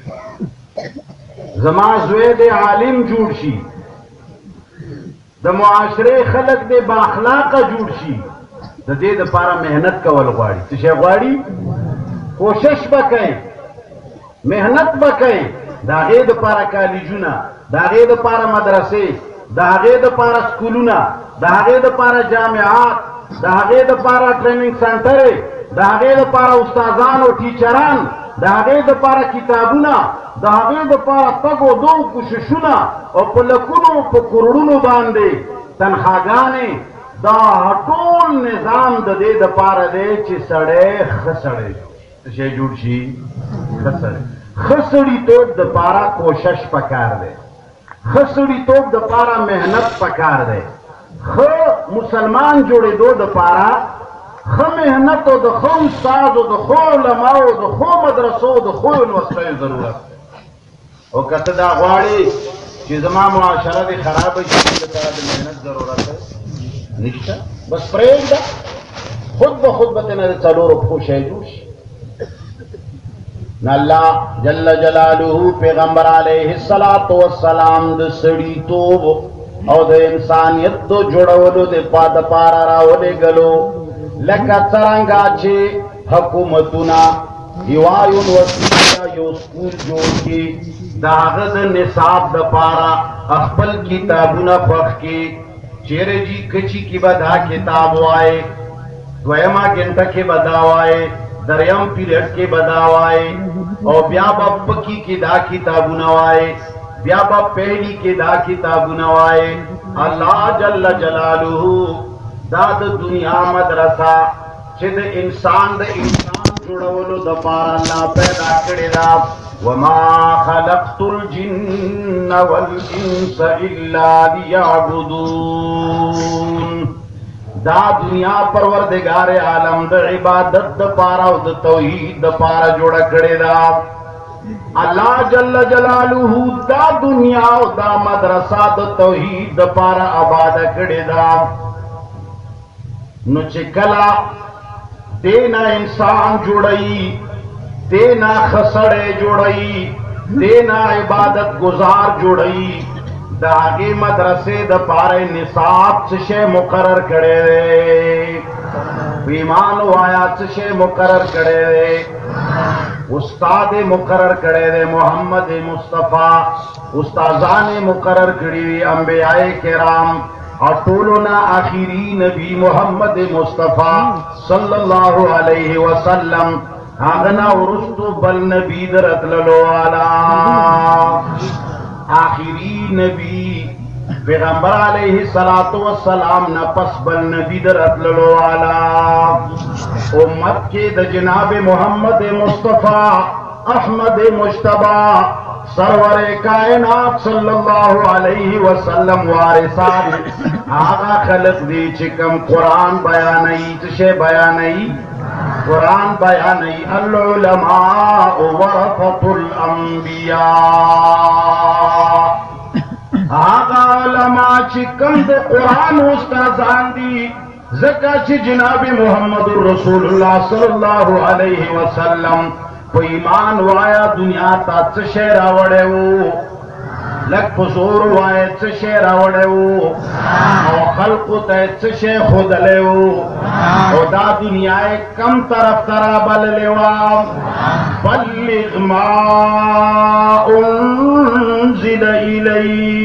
जमा ज़्वेदे आलिम जोड़शी द मुआशरे खलक दे बाखलाका जोड़शी द दे द पारा मेहनत कवल वाड़ी तुझे वाड़ी कोशिश बकई मेहनत बकई दागे द पारा कॉलेजुना दागे द पारा मदरसे दागे द पारा स्कूलुना दागे द पारा जामियात दागे द पारा ट्रेनिंग सेंटर दागे द पारा उस्ताजान और टीचरान दागे द पारा किताबुना दागे द पारा तगो दो कुशुशुना और पलकुनो पकरुनो बांधे तनखागाने दा टोल निजाम द दे द पारा दे चिसड़े खसड़े तुझे जुड़शी खसड़े खसड़ी तो द पारा कोशिश पकार दे खसड़ी तो द पारा मेहनत पकार दे ख मुसलमान जोड़े दो द पारा ख मेहनत द खो उस्ताद द खो उलमा द खो मदरसो द खो यूनिवर्सिटी जरूरत और कतदा वाड़ी चिजमा मुआशरा दे खराब है जिसके तरह मेहनत जरूरत है निश्चय बस प्रेम दा खुद ब खुद बतने चलो खुश है जोश अल्लाह जल्ल जलालुहु पैगंबर अलैहिस्सलातु वस्सलाम द सड़ी तो और द इंसानियत दो जोड़वलो दे पाद पारा रावले गलो लका तरंगा छे हुकूमतुना हिवायुन वसीया यो स्कूल जोड़ के दागद निसाब द पारा अखबल किताबुना पख के चेरे जी कची की बदा किताब आए द्वयमा घंटा के बदावाए दरियम पीरियड के बदावाए और ब्याबा की की दा किताबु नवाए ब्याबा पहली के दा किताबु नवाए अल्लाह जल्ल जलालुहु दाद दुनिया मदरसा चिद इंसान द इंसान जुड़वलो द पारा अल्लाह पैदा करेला वमा खलक़तुल जिन्न वल इंस इल्ला लियअबुदून दा दुनिया परवरदिगार आलम द इबादत द पारा द तौहीद द पारा जोड़ा करेला अल्लाह जल्ल जलालुहु दा दुनिया दा मदरसा द तौहीद द पारा आबाद करेला नु चिकला देना इंसान जुड़ई देना खसड़े जुड़ई देना इबादत गुजार जुड़ई दागे मदरसे द पारे निसाब से मुकर्रर करे ईमान वाया से मुकर्रर करे उस्ताद मुकर्रर करे मोहम्मद मुस्तफा उस्ताजान मुकर्रर करी अंबियाए किराम और टोलोना आखिरी नबी मोहम्मद मुस्तफा सल्लल्लाहु अलैहि वसल्लम आगना उरुस्तु बल नबी दरत ललो आला आखिरी नबी पैगंबर अलैहि सलातो वस्सलाम न पस बल नबी दरत ललो आला उम्मत के द जनाब मोहम्मद मुस्तफा अहमद मुश्तबा सरवर कायनात सल्लल्लाहु अलैहि वसल्लम वारिसान आगा खलक दी चिकम कुरान बयानई तुशे बयानई कुरान बयानई अल उलमा वरफतुल अंबिया आगा उलमा चिकम द कुरान उस्तादान दी ज़का छि जनाब मुहम्मद रसूलुल्लाह सल्लल्लाहु अलैहि वसल्लम को ईमान वाया दुनिया ता चशे रावड़े वो लग फसूर वाए चशे रावड़े वो और खल्क ते चशे खुद ले वो और दा दुनिया कम तरफ तरा बल लेवा बल्लिग मा उन्ज़िल इलैक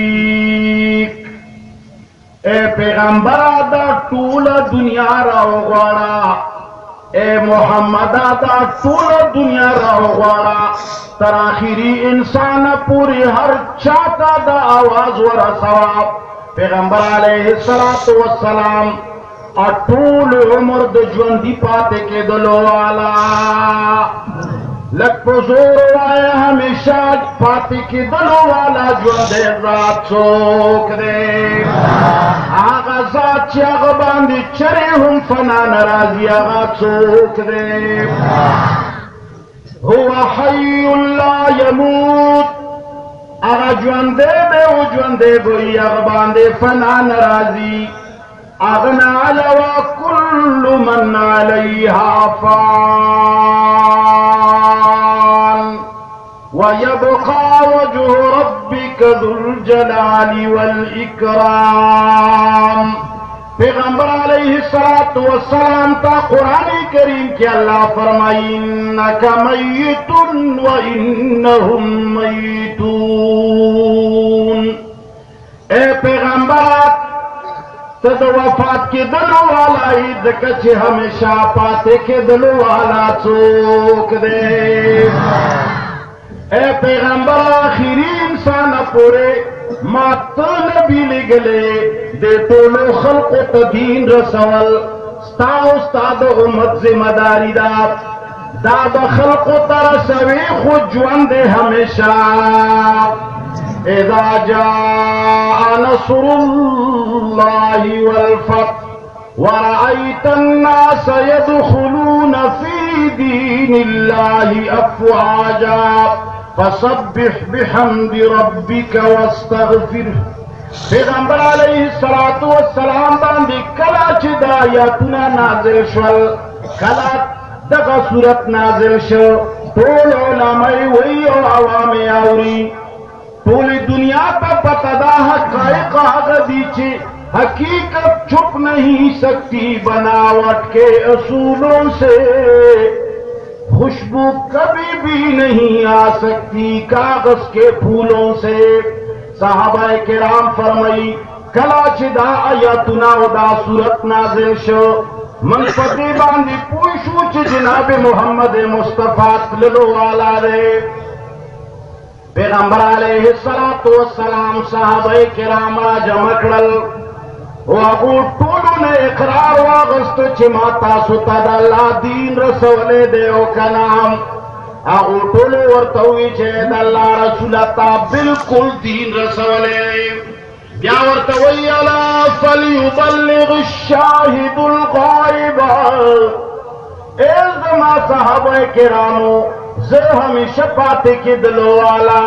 ए पैगंबर दा टूल दुनिया राव गवाड़ा ए मोहम्मद दा टूल दुनिया राववाड़ा तर आखिरी इंसान पूरी हर चाहता दा आवाज व सवाब पैगंबर अलैहि सलातो वस्सलाम और टूल उम्र द ज्वंदी पाते के दलो वाला लग जोर आए हमेशा पाते के दलो वाला ज्वंदे रात चोक दे आगा जात चाग बांधी चरे हम फना नाराजी आगा चोक दे हुआ हय्युल ला यमूत आगा ज्वंदे बे वो ज्वंदे बोई आगा बांधे फना नाराजी अगना अलावा कुल्लु मन अलैहा फान वयबका वजहु रब्बिका ज़ुल जलाली वल इकराम पैगंबर अलैहि सलातो वस्सलाम ता कुरान करीम के अल्लाह फरमाई इन्नका मय्यितुन व इन्नहुम मय्यितून ए पैगंबर तद वफात के दलो वाला ईद कचे हमेशा पाते के दलो वाला चोक दे ए पैगंबर आखिरी इंसान पूरे मात नबी लिगले दे टोलो खल्क तदीन रसवल स्ता उस्ताद उम्मत जिम्मेदारी दा दाद खल्क तरसवे खुद जुआन दे हमेशा इज़ा जाअ नस्रुल्लाहि वल फतह वरअयतन नास यदखुलून फी दीनिल्लाहि अफ़वाजा फसब्बिह बिहम्दि रब्बिका वस्तगफिर पैगंबर अलैहि सलातो वस्सलाम बांधे कला चिदायतुना नाजिल शल कला दगा सूरत नाजिल शो टोल उलमाए वही आवामे आवरी पूरी दुनिया पर पतदा हक़ाइक़ आगदी ची हकीकत छुप नहीं सकती बनावट के असूलों से, खुशबू कभी भी नहीं आ सकती कागज के फूलों से। साहबा किराम फरमाई कला चिदा आयतुना उदा सूरत नाजिल शो मन पते बांधी पूछू च जनाब मोहम्मद मुस्तफा सल्लल्लाहु अलैहि पैगंबर अलैहिस्सलातु वस्सलाम साहबा किराम जमकड़ल वागू टोलू ने इकरार वागस्त च माता सुता दल्ला दीन रसोले देव का नाम आगू टोलू वर्तवी चे दल्ला रसूलता बिल्कुल दीन रसोले क्या वर्तवी अला फलयुबल्लिग शाहिदुल गायब। ए जमा साहबा किरामो ज हमेशा पाते के दिलो वाला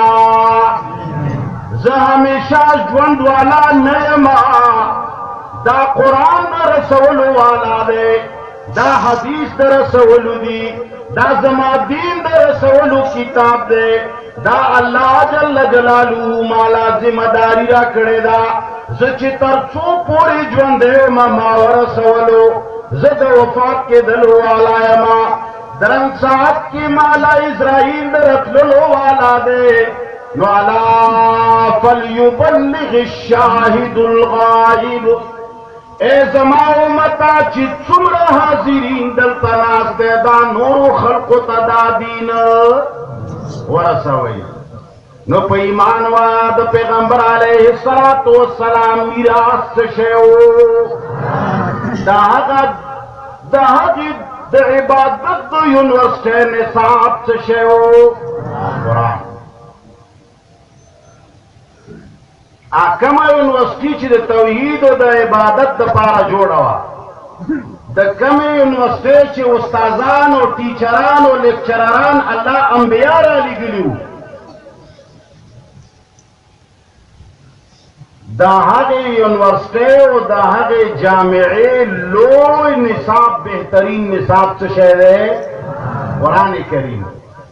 ज हमेशा ज्वंद वाला नयमा दा कुरान दा रसूल वाला दे दा हदीस दा रसूल दी दा जमा दीन दा रसूल किताब दे दा अल्लाह जल्ल जलालू माला जिम्मेदारी रखड़े दा जची तरसो पूरी ज्वंदे मामा रसूलो जद वफात के दिलो वाला यमा दरन साहब की माला इज़राइल दा रसूल वाला दे वाला फलयुबल्लिग शाहिदुल गायब। ए जमाओ मता ची तुमरा हाजिरीन दल तनास देदा नूरो खल्को तदा दीन वरसवई नो पे ईमान वाद पैगंबर अलैहिस्सलातु वस्सलाम मीरास शेओ दागा दागी द इबादत यूनिवर्सिटी निसाब से शेओ कुरान आकमा यूनिवर्सिटी ची द तौहीद द इबादत द पारा जोड़वा द कमे यूनिवर्सिटी ची उस्ताजान और टीचरान और लेक्चरान अल्लाह अंबिया अली गिलियो दाहागे यूनिवर्सिटी और दाहागे जामिए लो निसाब बेहतरीन निसाब से शहर है कुरान करीम।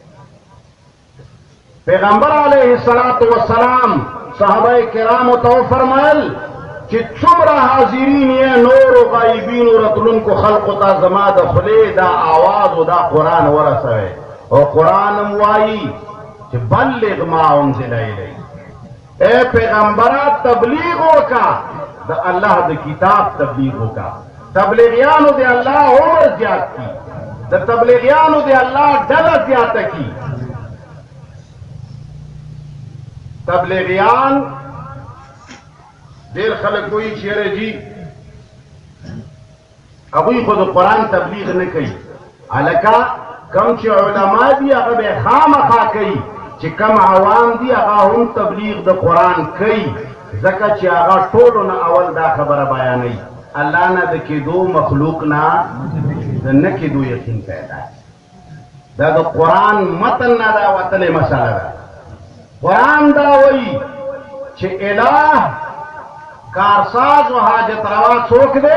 पैगंबर अलैहिस्सलातु वस्सलाम साहबा किराम तो फरमायल कि चुमरा हाजिरीन ये नूर गायबीन रतुलन को खल्क़ता जमा द खुले दा आवाज दा कुरान वरस है और कुरान मुआई कि बल्लिग मा उनज़िला इलैक। ए पैगंबरा तबलीगों का द अल्लाह द किताब तबलीगों का तबलीगियानो दे अल्लाह उम्र ज्याद की द तबलीगियानो दे अल्लाह डला ज्याद की। तबलीगियान देर खलक कोई शेर जी अबुई खुद कुरान तबलीग न कई अलका कम चे उलमा दी अगब खाम खा कई चे कम आवाम दी अगा हम तबलीग द कुरान कई जका चे अगा टोलो न अवल दा खबर बयान नहीं अल्लाह ना द के दो मखलूक ना न के दो यकीन पैदा दा द कुरान मतन ना दा वतन मसाला दा कुरान दा वही चे इलाह कारसाज व हाजत रवा सोख दे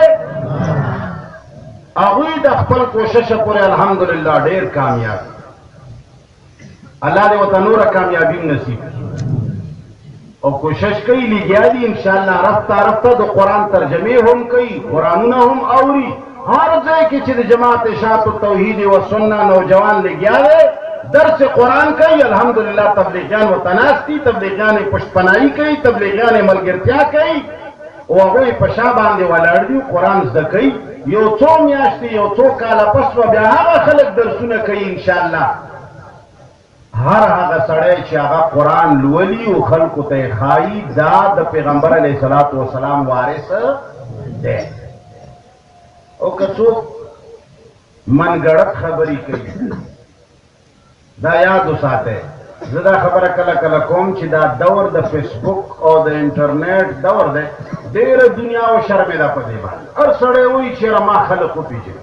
अगुई द खपल कोशिश पूरे अल्हम्दुलिल्लाह ढेर कामयाब अल्लाह दे वतनूर कामयाबी नसीब और कोशिश कई ली गया दी इंशाअल्लाह रफ्ता रफ्ता तो कुरान तर्जमे हम कई कुरान हम औरी हर जगह की चीज जमात शात तौहीद व सुन्ना नौजवान ले गया है दर से कुरान कई अल्हम्दुलिल्लाह तबलीगान व तनास्ती तबलीगान पुष्पनाई कई तबलीगान मलगिरत्या कई वही पशा बांधे वाला अड़ी कुरान जकई यो चो म्याश्ती यो चो काला पसवा ब्याहा खलक दरसुना कई इंशाअल्लाह हर हागा सड़े चागा कुरान लुवली व खल्क ते खाई दाद पैगंबर अलैहिस्सलातु वस्सलाम वारिस दे ओ कचो मन गड़त खबरी कई दा याद साथे जदा खबर कला कला कौम ची दा दौर द फेसबुक और द इंटरनेट दौर दे देर दुनिया व शर्मिदा पदे बान और सड़े हुई चेरा मा खलक पीछे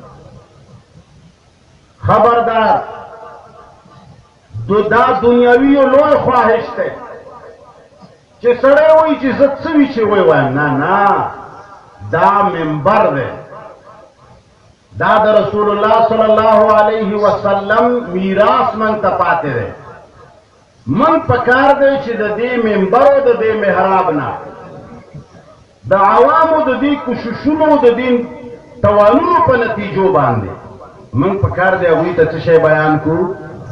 खबरदार दो दा दुनियावी लोय ख्वाहिश थे चे सड़े हुई चीज से पीछे हुए हुआ ना ना दा मेंबर दे दाद रसूलुल्लाह सल्लल्लाहु अलैहि वसल्लम मीरास मन तपाते रहे मन पकार दे च दे मेंबर द दे मेहराब ना د عوامو د دې کوششونو د دې توانونو په نتیجو باندې موږ په کار دی هغوی ته څه شی بیان کړو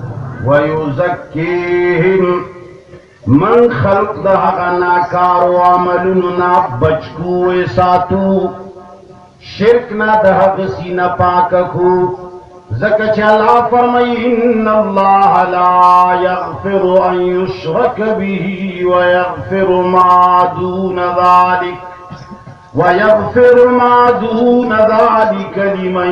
ویزکیهم من خلق د هغه ناکارو عملونو نه بچ کړو یې ساتو شرک نه د هغه سینه پاکه کړو ځکه چې الله فرمایي ان الله لا یغفر ان یشرک به ویغفر ما دون ذلک ويغفر ما دون ذلك لمن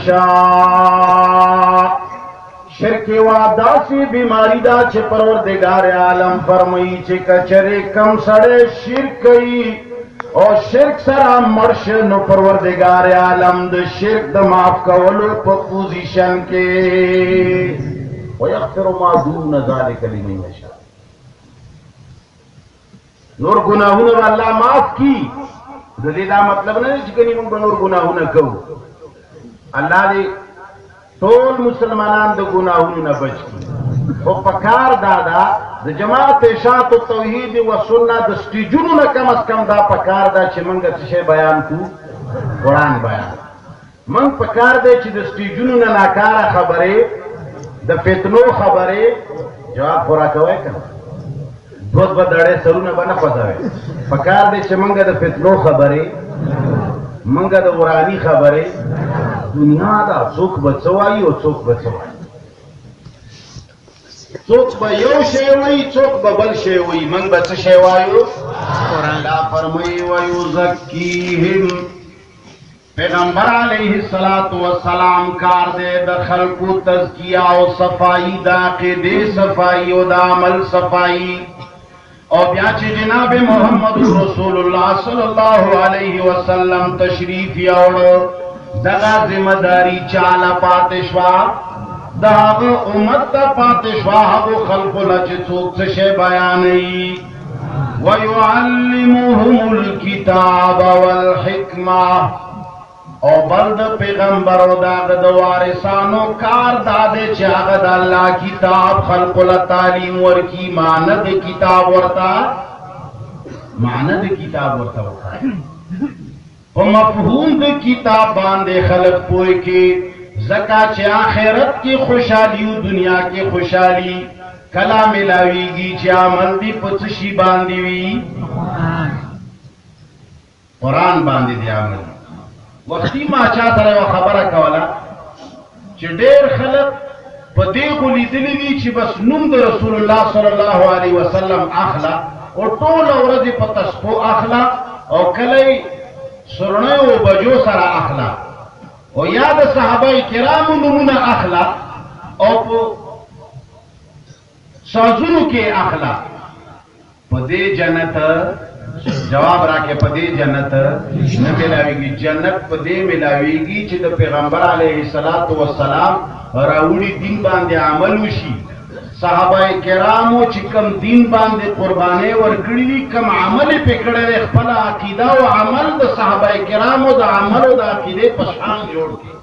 يشاء شرک وادا سی بیماری دا چې پروردگار عالم فرمایي چې کچره کم سړی شرک کوي او شرک سره مرش نو پروردگار عالم د شرک د معاف کولو په پوزیشن کې ويغفر ما دون ذلك لمن يشاء نور گناهونه الله معاف کی د دې دا مطلب نه چې کني موږ نور ګناهونه کوو الله دې ټول مسلمانان د ګناهونو نه بچ کړي او پکار دادا د جماعت اشاعت توحید او سنت د سټیجونو نه کم از کم دا پکار دا چې موږ څه شی بیان کوو قرآن بیان موږ پکار دی چې د سټیجونو نه ناکاره خبرې د فتنو خبرې جواب پورا کوي کنه دوت به دړې سرونه به نه خوځوي پکار دی چې موږ د فتنو خبرې موږ د وراني خبرې دنیا دا څوک به څه وایي او څوک به څه وایي څوک به یو شی وایي څوک به بل شی وایي موږ به څه شی وایو الله فرمایي ویزکیهم پیغمبر علیه الصلاۃ والسلام کار دے د خلقو تزکیہ او صفائی د عقیدې صفائی او د عمل صفائی او بیا چې جناب محمد رسول الله صلی الله علیه وسلم تشریف یوړو دغه ذمہ داری چاله پاتې شوا دغه امت ته پاتې شوا هغه خلقو لچ څوک څه بیانوي ويعلمهم الكتاب والحکمه او بل د پیغمبر او داغه د وارثانو کار داده چې هغه د الله کتاب خلق له تعلیم ورکی مانند کتاب ورتا مانند کتاب ورتا او مفهوم د کتاب باندې خلق پوي کې زکات چې آخرت کې خوشحالي او دنیا کې خوشحالي کلا ملاويږي چې عمل دی پڅ شي باندې وي قرآن باندې دی عمل وختي ما چا سره خبره کوله چې ډېر خلک په دې غولیدلې دي چې بس نوم د رسول الله صلی الله علیه وسلم اخلا او ټول ورځ په تسبیح اخلا او کله سرونه او بجو سره اخلا او یاد صحابه کرامو نمونه اخلا او په سازونو کې اخلا په دې جنت جواب راکې په دې جنت نه ملاويږي جنت په دې ملاويږي چې د پیغمبر علیه الصلاۃ والسلام راوړي دین باندې عمل وشي صحابه کرامو چې کوم دین باندې قرباني ورکړي دي کوم عمل په کړه خپل عقیده او عمل د صحابه کرامو د عمل او د عقیده په شان جوړ کړي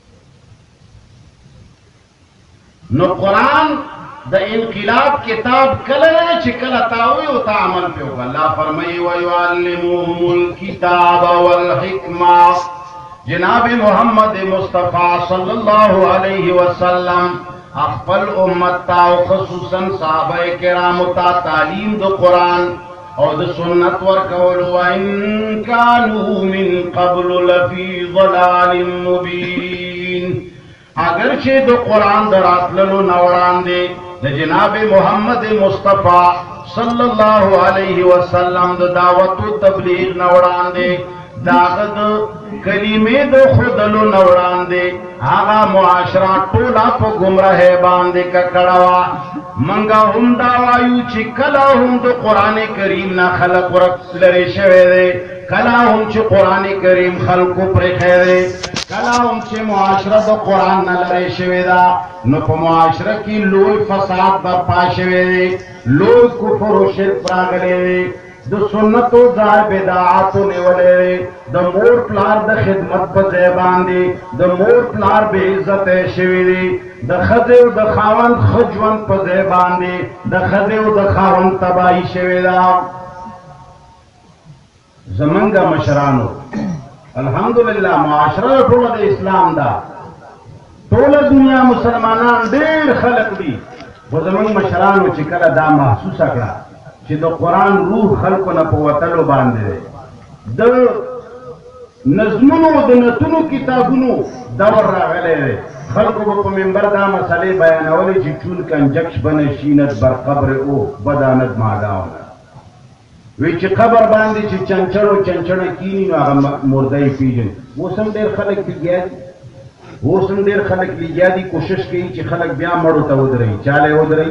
نو قرآن د انقلاب کتاب کله چې کله تاوي او تعامل په الله فرمایي ويعلمهم الكتاب والحکمه جناب محمد مصطفی صلی الله علیه وسلم خپل امت تا خصوصا صحابه کرام ته تعلیم د قرآن او د سنت ورکول او ان كانوا من قبل لفي ضلال مبين اگر چې د قرآن دراتلو نوړاندې د جناب محمد مصطفی صلی الله علیه وسلم د دعوت او تبلیغ نوړاندې داغه د کلمې د خودلو نوړاندې هغه معاشره ټوله په گمراهۍ باندې ککړوا منګه هم دا وایو چې کله هم د قران کریم نه خلق ورک لري شوی دی کله هم چې قران کریم خلقو پر خیره کله هم چې معاشره د قران نه لري شوی دا نو په معاشره کې لوی فساد برپا شوی دی لوی کفر او شرک راغلی د سنتو ځای بدعاتو نیولې د مور پلار د خدمت په ځای باندې د مور پلار به عزت شوی دی د خځو د خاوند خجوند په ځای باندې د خځو د خاوند تباہی شوی دا زمنګ مشرانو الحمدلله معاشره ټول د اسلام دا ټول دنیا مسلمانان ډېر خلق دي خو زمنګ مشرانو چې کله دا محسوس کړه چې د قرآن روح خلکو نه په وتلو باندې د نظمونو د نتونو کتابونو دور راغلی دی خلکو به په منبر دا مسئلې بیانولې چې چون کنجکش بنشیند بر قبر او بداند ماګاونه وی چې قبر باندې چې چنچړو چنچړه کینی نو هغه مردی پیژني اوس هم ډېر خلک لګیا دي اوس هم ډېر خلک لګیا دي کوشش کوي چې خلک بیا مړو ته ودروي چاله یې ودروي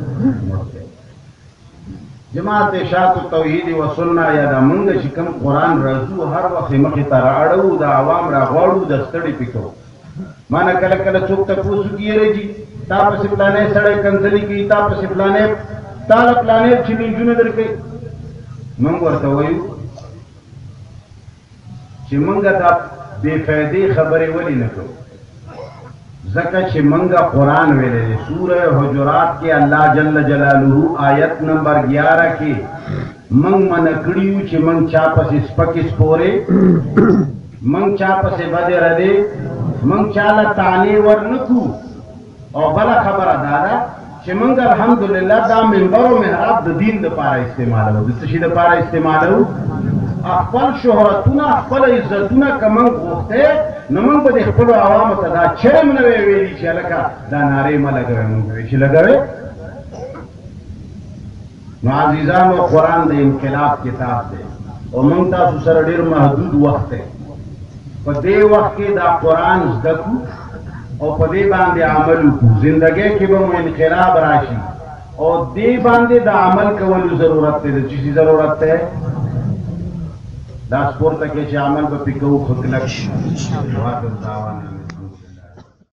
جماعت اشاعت توحید و سنت یا دا مونږ چې کوم قرآن راځو هر وخت مخې ته رااړو د عوام راغواړو د ستړي پکو مانه کله کله څوک تپوس کیږي چې تا پسې پلانې سړی کنځلي کوي تا پسې پلانې تا پلانې چې نجونه درکوي مونږ ورته وایو چې مونږ دا بې فایدې خبرې ولې نه کوو ځکه چې منګه قرآن ویلې دی سورہ حجرات کې الله جل جلاله آیت نمبر گیارہ کې منګ من کړیو چې منګ چا پسې سپکې سپورې منګ چا پسې بدې ردې منګ چاله تانې ورنکو او بله خبره دا ده چې منګ الحمدلله دا منبر او محراب د دین دپاره استعمالوو د څه شي دپاره استعمالوو خپل شهرتونه خپل عزتونه که موږ غوښتی نو موږ به د خپلو عوامو ته دا چرم نه وی ویلي چې هلکه دا نارې مه لګوئ موږ به وی چې لګوئ نو عزیزانو قرآن د انقلاب کتاب دی او موږ تاسو سره ډېر محدود وخت دی په دې وخت کې دا قرآن زده کړو او په دې باندې عمل وکړو زندګۍ کې به مو انقلاب راشي او دې باندې د عمل کولو ضرورت دی د څه شي ضرورت دی دا سپورته کې چې عمل به پکې کوو خو کلک شي